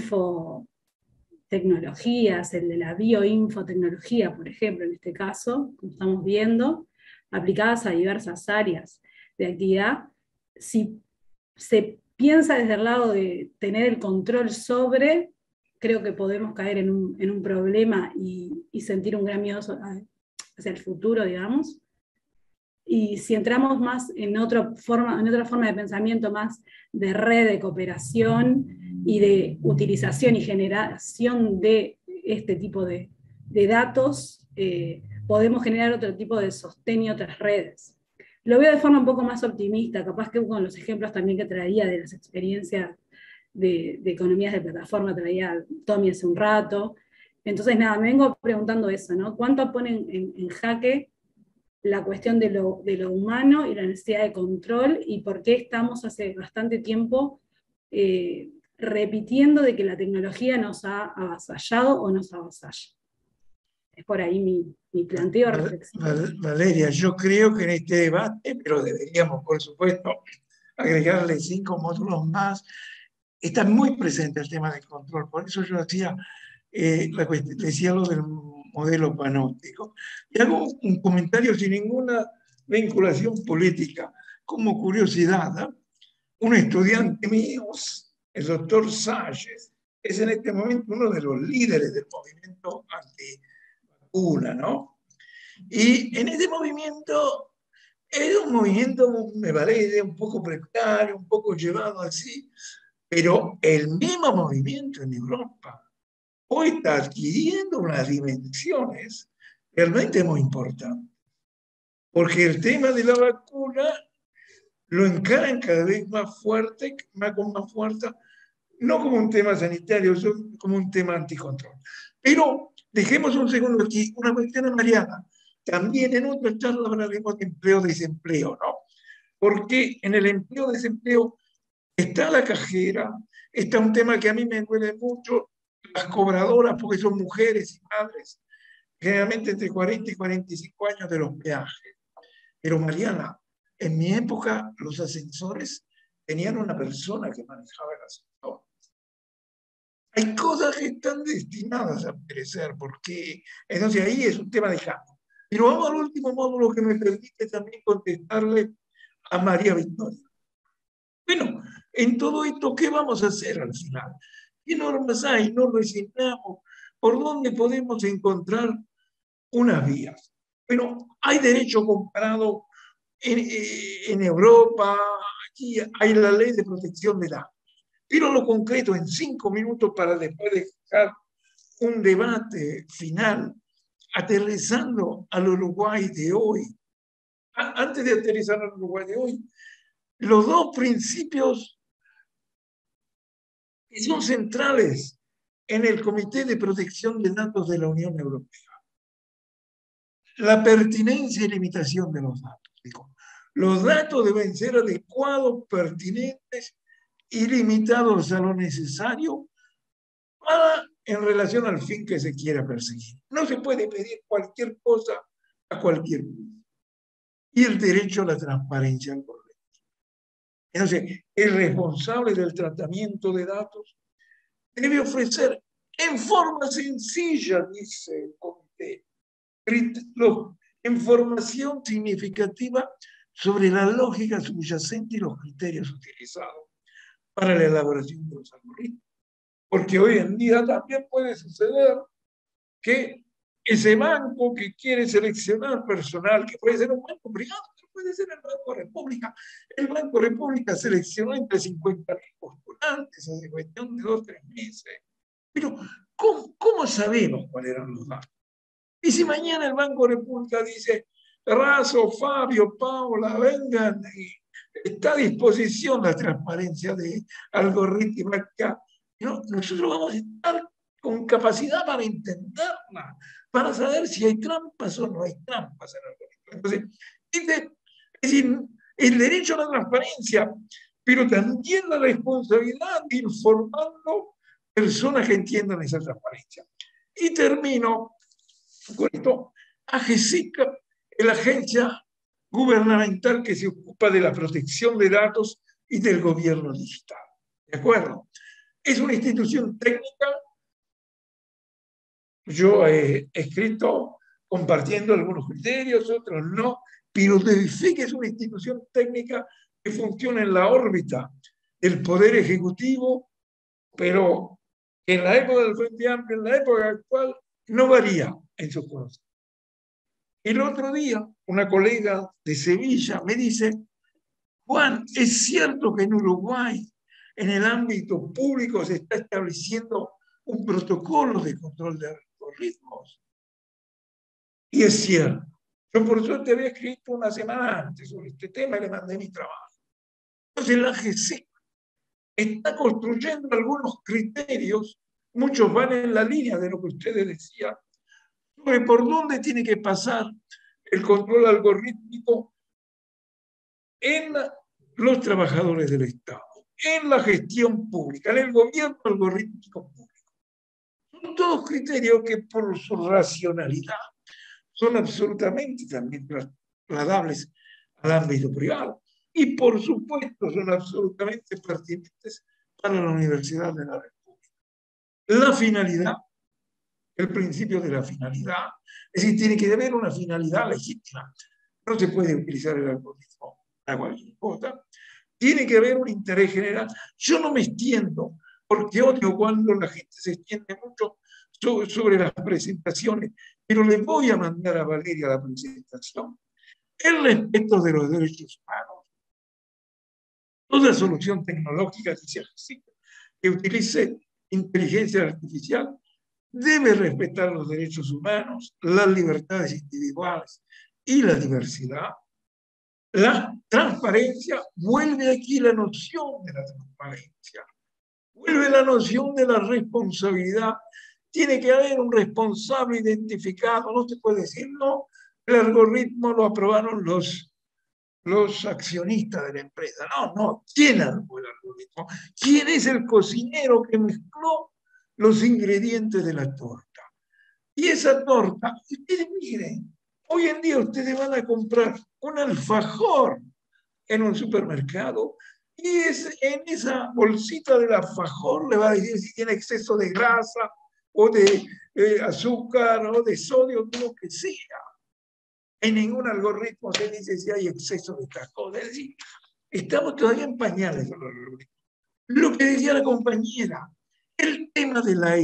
infotecnologías, el de la bioinfotecnología, por ejemplo, en este caso, como estamos viendo, aplicadas a diversas áreas de actividad, si se piensa desde el lado de tener el control sobre, creo que podemos caer en un problema y sentir un gran miedo hacia el futuro, digamos. Y si entramos más en otra forma de pensamiento, más de red, de cooperación y de utilización y generación de este tipo de datos, podemos generar otro tipo de sostén y otras redes. Lo veo de forma un poco más optimista, capaz que con los ejemplos también que traía de las experiencias de economías de plataforma, traía Tommy hace un rato. Entonces, nada, me vengo preguntando eso, ¿no? ¿Cuánto ponen en jaque la cuestión de lo humano y la necesidad de control, y por qué estamos hace bastante tiempo repitiendo de que la tecnología nos ha avasallado o nos avasalla? Es por ahí mi planteo reflexivo. Valeria, yo creo que en este debate, pero deberíamos, por supuesto, agregarle 5 módulos más, está muy presente el tema del control. Por eso yo decía lo del modelo panóptico. Y hago un comentario sin ninguna vinculación política, como curiosidad, ¿no? Un estudiante mío, el doctor Salles, es en este momento uno de los líderes del movimiento antivacuna, ¿no? Y en ese movimiento, era un movimiento, me parece, un poco precario, un poco llevado así, pero el mismo movimiento en Europa hoy está adquiriendo unas dimensiones realmente muy importantes. Porque el tema de la vacuna lo encaran cada vez más fuerte, con más fuerza, no como un tema sanitario, sino como un tema anticontrol. Pero dejemos un segundo aquí, una cuestión de Mariana. También en otra charla hablaremos de empleo-desempleo, ¿no? Porque en el empleo-desempleo está la cajera, está un tema que a mí me duele mucho, las cobradoras, porque son mujeres y madres, generalmente entre 40 y 45 años de los peajes. Pero Mariana, en mi época los ascensores tenían una persona que manejaba el ascensor. Hay cosas que están destinadas a perecer, porque entonces ahí es un tema de cambio. Pero vamos al último módulo que me permite también contestarle a María Victoria. Bueno, en todo esto, ¿qué vamos a hacer al final? ¿Qué normas hay? ¿No resignamos? ¿Por dónde podemos encontrar unas vías? Bueno, hay derecho comparado en Europa, aquí hay la ley de protección de datos. Pero lo concreto en 5 minutos para después dejar un debate final, aterrizando al Uruguay de hoy. Antes de aterrizar al Uruguay de hoy, los 2 principios que son centrales en el Comité de Protección de Datos de la Unión Europea. La pertinencia y limitación de los datos. Digo, los datos deben ser adecuados, pertinentes y limitados a lo necesario en relación al fin que se quiera perseguir. No se puede pedir cualquier cosa a cualquier uno. Y el derecho a la transparencia al correcto. Entonces, el responsable del tratamiento de datos debe ofrecer en forma sencilla, dice el comité, información significativa sobre la lógica subyacente y los criterios utilizados para la elaboración de los algoritmos. Porque hoy en día también puede suceder que ese banco que quiere seleccionar personal, que puede ser un banco privado, que puede ser el Banco República. El Banco República seleccionó entre 50.000 postulantes hace cuestión de 2 o 3 meses. Pero, ¿cómo sabemos cuáles eran los datos? Y si mañana el Banco República dice, Raso, Fabio, Paula, vengan, y está a disposición la transparencia de algorítmica, ¿no? Nosotros vamos a estar con capacidad para entenderla, para saber si hay trampas o no hay trampas en el algoritmo. Entonces, es decir, el derecho a la transparencia, pero también la responsabilidad de informando personas que entiendan esa transparencia. Y termino con esto. AGESIC, la agencia gubernamental que se ocupa de la protección de datos y del gobierno digital. ¿De acuerdo? Es una institución técnica. Yo he escrito compartiendo algunos criterios, otros no, pero de fe que es una institución técnica que funciona en la órbita del Poder Ejecutivo, pero que en la época del Frente Amplio, en la época actual, no varía en sus conocimientos. El otro día, una colega de Sevilla me dice, Juan, ¿es cierto que en Uruguay, en el ámbito público, se está estableciendo un protocolo de control de algoritmos? Y es cierto. Yo por suerte había escrito una semana antes sobre este tema y le mandé mi trabajo. Entonces la AGESIC está construyendo algunos criterios, muchos van en la línea de lo que ustedes decían, sobre por dónde tiene que pasar el control algorítmico en los trabajadores del Estado, en la gestión pública, en el gobierno algorítmico público. Son todos criterios que por su racionalidad son absolutamente también trasladables al ámbito privado y por supuesto son absolutamente pertinentes para la Universidad de la República. La finalidad, el principio de la finalidad, es decir, tiene que haber una finalidad legítima. No se puede utilizar el algoritmo para cualquier cosa. Tiene que haber un interés general. Yo no me extiendo, porque odio cuando la gente se extiende mucho sobre las presentaciones, pero les voy a mandar a Valeria la presentación. El respeto de los derechos humanos. Toda solución tecnológica que utilice inteligencia artificial debe respetar los derechos humanos, las libertades individuales y la diversidad. La transparencia, vuelve aquí la noción de la transparencia, vuelve la noción de la responsabilidad. Tiene que haber un responsable identificado, no se puede decir, no, el algoritmo lo aprobaron los accionistas de la empresa. No, ¿quién armó el algoritmo? ¿Quién es el cocinero que mezcló los ingredientes de la torta? Y esa torta, ustedes miren, hoy en día ustedes van a comprar un alfajor en un supermercado y en esa bolsita del alfajor le va a decir si tiene exceso de grasa o de azúcar o de sodio, lo que sea. En ningún algoritmo se dice si hay exceso de estas cosas. Es decir, estamos todavía en pañales con los algoritmos. Lo que decía la compañera, el tema de la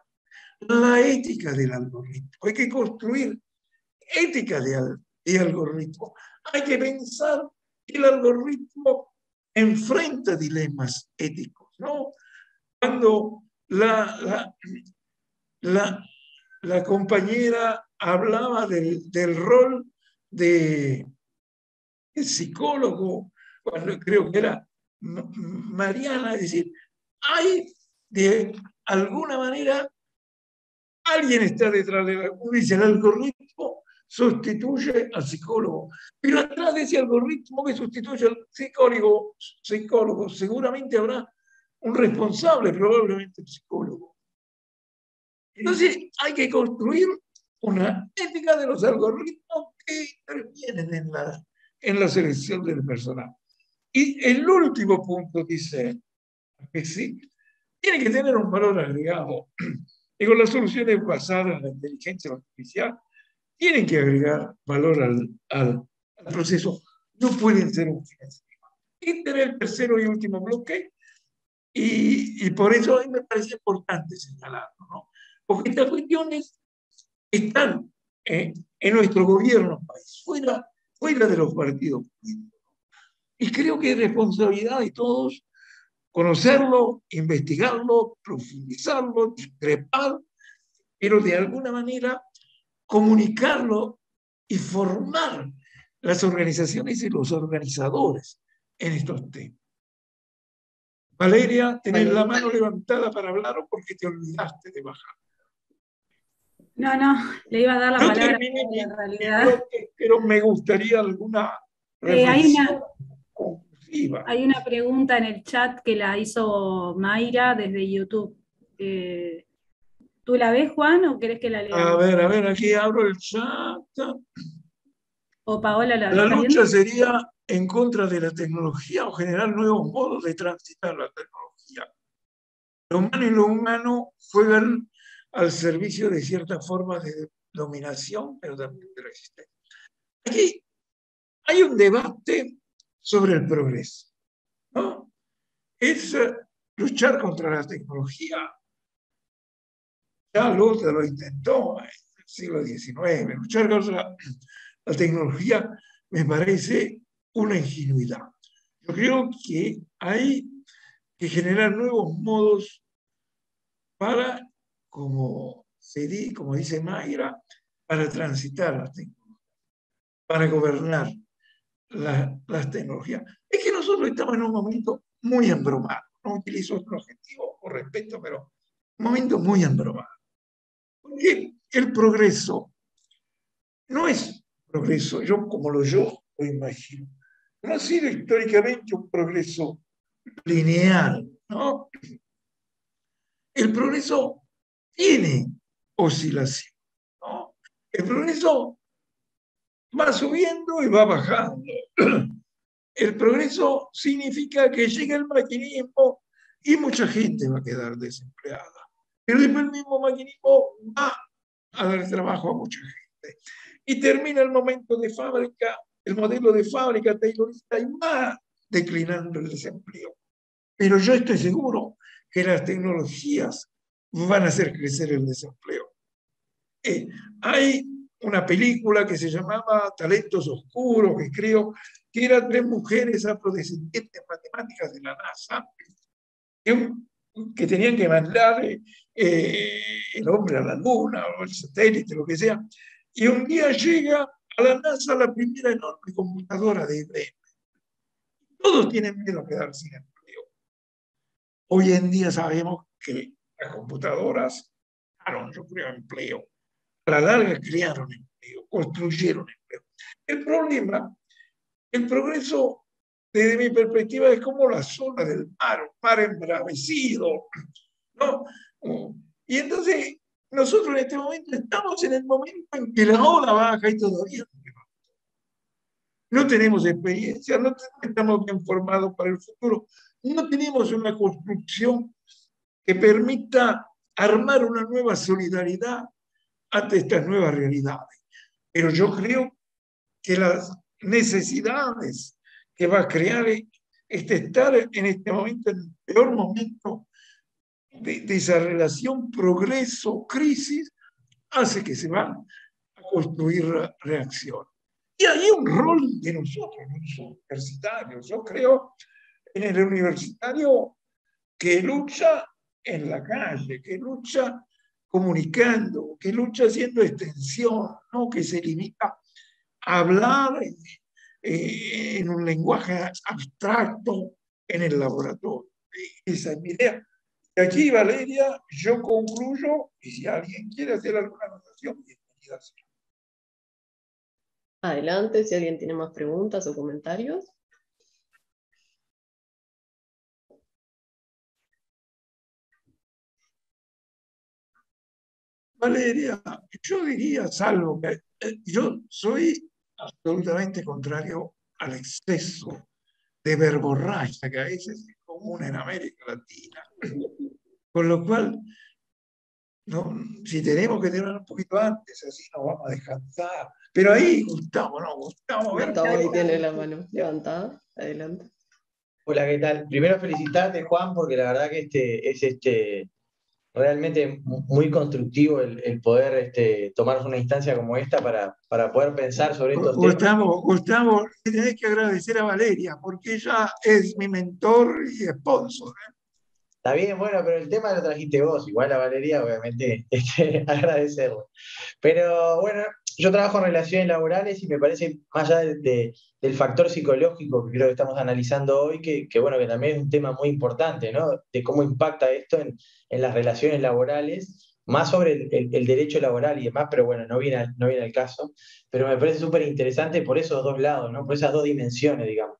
ética del algoritmo. Hay que construir ética de algoritmo. Hay que pensar que el algoritmo enfrenta dilemas éticos, ¿no? Cuando la compañera hablaba del rol de psicólogo, cuando creo que era Mariana, es decir, hay de alguna manera alguien está detrás del algoritmo. Dice, el algoritmo sustituye al psicólogo. Pero atrás de ese algoritmo que sustituye al psicólogo seguramente habrá un responsable, probablemente el psicólogo. Entonces hay que construir una ética de los algoritmos que intervienen en la selección del personal. Y el último punto dice que sí, tiene que tener un valor agregado. Y con las soluciones basadas en la inteligencia artificial, tienen que agregar valor al proceso. No pueden ser un fin en sí mismo. Este era el tercero y último bloque, y por eso a mí me parece importante señalarlo, ¿no? Porque estas cuestiones están en nuestro gobierno país, fuera de los partidos políticos. Y creo que es responsabilidad de todos conocerlo, investigarlo, profundizarlo, discrepar, pero de alguna manera comunicarlo y formar las organizaciones y los organizadores en estos temas. Valeria, tenés la mano levantada para hablar o porque te olvidaste de bajar. No, le iba a dar la palabra terminé en realidad. Pero me gustaría alguna reflexión conclusiva. Hay una pregunta en el chat que la hizo Mayra desde YouTube. ¿Tú la ves, Juan, o querés que la leamos? A ver, aquí abro el chat. ¿O Paola la La está lucha viendo? sería en contra de la tecnología o generar nuevos modos de transitar la tecnología. Lo humano y lo humano juegan al servicio de ciertas formas de dominación, pero también de resistencia. Aquí hay un debate sobre el progreso, ¿no? Es luchar contra la tecnología. Ya Luther lo intentó en el siglo XIX. Luchar contra la tecnología me parece una ingenuidad. Yo creo que hay que generar nuevos modos para, como dice Mayra, para transitar las tecnologías, para gobernar las tecnologías. Es que nosotros estamos en un momento muy embromado. No utilizo otro adjetivo con respeto, pero un momento muy embromado. Porque el progreso no es progreso, yo lo imagino. No ha sido históricamente un progreso lineal, ¿no? El progreso tiene oscilación, ¿no? El progreso va subiendo y va bajando. El progreso significa que llega el maquinismo y mucha gente va a quedar desempleada. Pero después el mismo maquinismo va a dar trabajo a mucha gente. Y termina el momento de fábrica, el modelo de fábrica taylorista, y va declinando el desempleo. Pero yo estoy seguro que las tecnologías van a hacer crecer el desempleo. Hay una película que se llamaba Talentos Oscuros, que creo que eran 3 mujeres afrodescendientes matemáticas de la NASA, que tenían que mandar el hombre a la luna o el satélite, lo que sea. Y un día llega a la NASA la primera enorme computadora de IBM. Todos tienen miedo a quedar sin empleo. Hoy en día sabemos que las computadoras crearon, yo creo, empleo. A la larga crearon empleo, construyeron empleo. El problema, el progreso, desde mi perspectiva, es como la zona del mar, un mar embravecido, ¿no? Y entonces, nosotros en este momento estamos en el momento en que la ola baja y todavía no tenemos experiencia, no estamos bien formados para el futuro, no tenemos una construcción que permita armar una nueva solidaridad ante estas nuevas realidades. Pero yo creo que las necesidades que va a crear estar en este momento, en el peor momento de esa relación progreso-crisis, hace que se van a construir reacciones. Y hay un rol de nosotros, los universitarios. Yo creo en el universitario que lucha en la calle, que lucha comunicando, que lucha haciendo extensión, no que se limita a hablar en un lenguaje abstracto en el laboratorio. Esa es mi idea. Y aquí, Valeria, yo concluyo, y si alguien quiere hacer alguna anotación, bienvenida sea. Adelante, si alguien tiene más preguntas o comentarios. Valeria, yo diría, salvo que yo soy absolutamente contrario al exceso de verborragia que a veces es común en América Latina. Con lo cual, no, si tenemos que tener un poquito antes, así nos vamos a descansar. Pero ahí, Gustavo, no, Gustavo, Gustavo ahí tiene la mano levantada. Adelante. Hola, ¿qué tal? Primero felicitarte, Juan, porque la verdad que es realmente muy constructivo el poder tomar una instancia como esta para poder pensar sobre estos temas. Gustavo, le tenés que agradecer a Valeria, porque ella es mi mentor y sponsor. Está bien, bueno, pero el tema lo trajiste vos, igual a Valeria, obviamente, agradecerlo. Pero bueno, yo trabajo en relaciones laborales y me parece, más allá del factor psicológico que creo que estamos analizando hoy, que bueno, que también es un tema muy importante, ¿no? De cómo impacta esto en las relaciones laborales, más sobre el derecho laboral y demás, pero bueno, no viene al caso. Pero me parece súper interesante por esos dos lados, ¿no? Por esas dos dimensiones, digamos.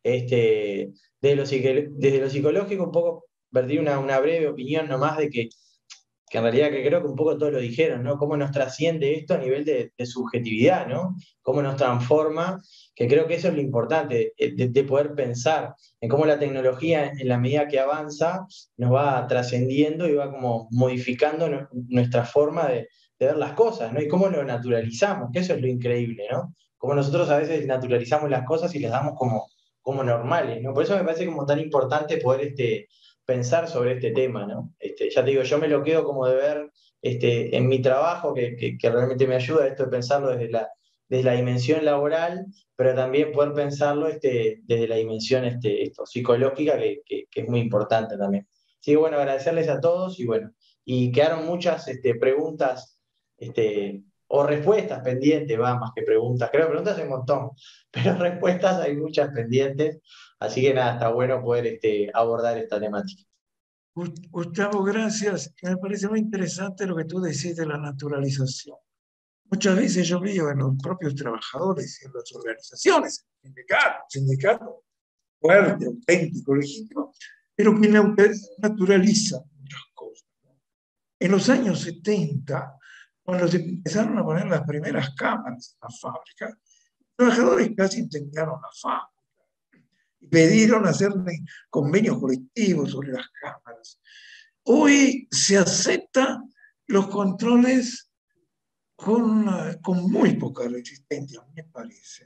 Desde lo psicológico, un poco vertí una breve opinión nomás de que en realidad que creo que un poco todos lo dijeron, ¿no? Cómo nos trasciende esto a nivel de subjetividad, ¿no? Cómo nos transforma, que creo que eso es lo importante, de poder pensar en cómo la tecnología, en la medida que avanza, nos va trascendiendo y va como modificando nuestra forma de ver las cosas, ¿no? Y cómo lo naturalizamos, que eso es lo increíble, ¿no? Cómo nosotros a veces naturalizamos las cosas y las damos como normales, ¿no? Por eso me parece como tan importante poder pensar sobre este tema, ¿no? Ya te digo, yo me lo quedo como de ver en mi trabajo, que realmente me ayuda esto de pensarlo desde la dimensión laboral, pero también poder pensarlo desde la dimensión psicológica, que es muy importante también. Así que bueno, agradecerles a todos y bueno, y quedaron muchas preguntas o respuestas pendientes, va, más que preguntas. Creo que preguntas hay un montón, pero respuestas hay muchas pendientes. Así que nada, está bueno poder abordar esta temática. Gustavo, gracias. Me parece muy interesante lo que tú decís de la naturalización. Muchas veces yo veo en los propios trabajadores y en las organizaciones, sindicatos fuerte, auténtico, legítimo, pero que naturaliza muchas cosas. En los años 70, cuando se empezaron a poner las primeras cámaras en la fábrica, los trabajadores casi incendiaron la fábrica y pidieron hacer convenios colectivos sobre las cámaras. Hoy se aceptan los controles con muy poca resistencia, me parece.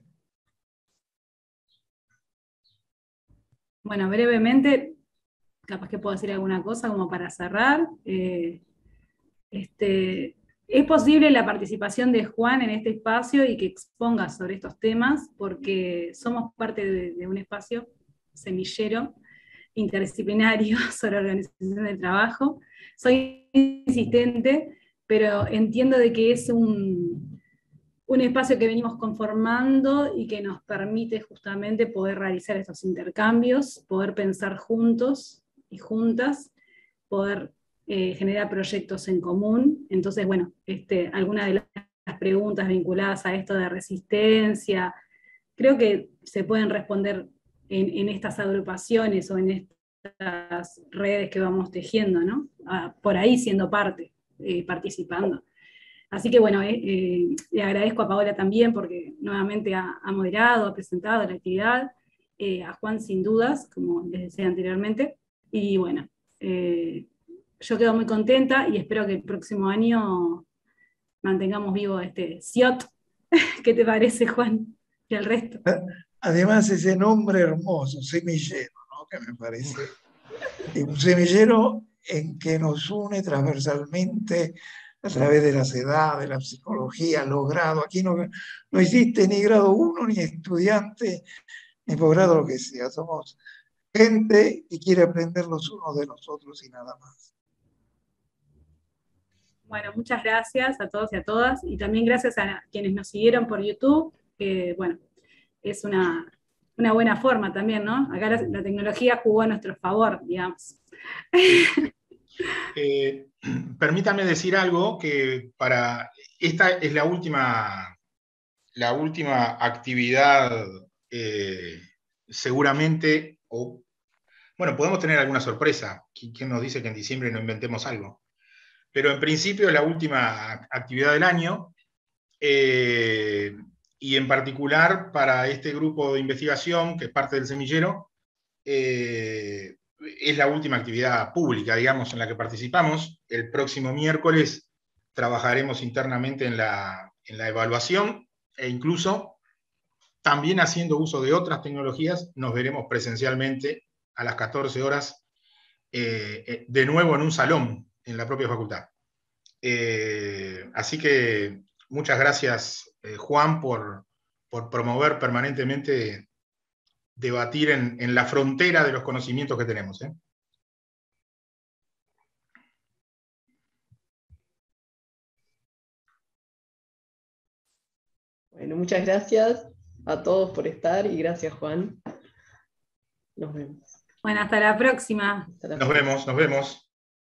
Bueno, brevemente, capaz que puedo decir alguna cosa como para cerrar. Es posible la participación de Juan en este espacio y que exponga sobre estos temas, porque somos parte de un espacio semillero, interdisciplinario, sobre organización del trabajo. Soy insistente, pero entiendo de que es un espacio que venimos conformando y que nos permite justamente poder realizar estos intercambios, poder pensar juntos y juntas, poder generar proyectos en común. Entonces, bueno, algunas de las preguntas vinculadas a esto de resistencia, creo que se pueden responder en estas agrupaciones o en estas redes que vamos tejiendo, ¿no? Por ahí siendo parte, participando. Así que bueno, le agradezco a Paola también porque nuevamente ha moderado, ha presentado la actividad, a Juan sin dudas, como les decía anteriormente, y bueno, yo quedo muy contenta y espero que el próximo año mantengamos vivo este CIOT. ¿Qué te parece, Juan? Y el resto. Además, ese nombre hermoso, semillero, ¿no? Que me parece un semillero en que nos une transversalmente a través de las edades, de la psicología, los grados. Aquí no existe ni grado 1, ni estudiante, ni posgrado, lo que sea. Somos gente que quiere aprender los unos de los otros y nada más. Bueno, muchas gracias a todos y a todas, y también gracias a quienes nos siguieron por YouTube, que bueno, es una buena forma también, ¿no? Acá la tecnología jugó a nuestro favor, digamos. Permítanme decir algo que esta es la última actividad, seguramente, bueno, podemos tener alguna sorpresa. ¿Quién nos dice que en diciembre no inventemos algo? Pero en principio es la última actividad del año, y en particular para este grupo de investigación, que es parte del semillero, es la última actividad pública, digamos, en la que participamos. El próximo miércoles trabajaremos internamente en la evaluación, e incluso también haciendo uso de otras tecnologías, nos veremos presencialmente a las 14 horas, de nuevo en un salón en la propia facultad. Así que muchas gracias, Juan, por promover permanentemente debatir en la frontera de los conocimientos que tenemos. Bueno, muchas gracias a todos por estar y gracias, Juan. Nos vemos. Bueno, hasta la próxima. Hasta la Nos vemos.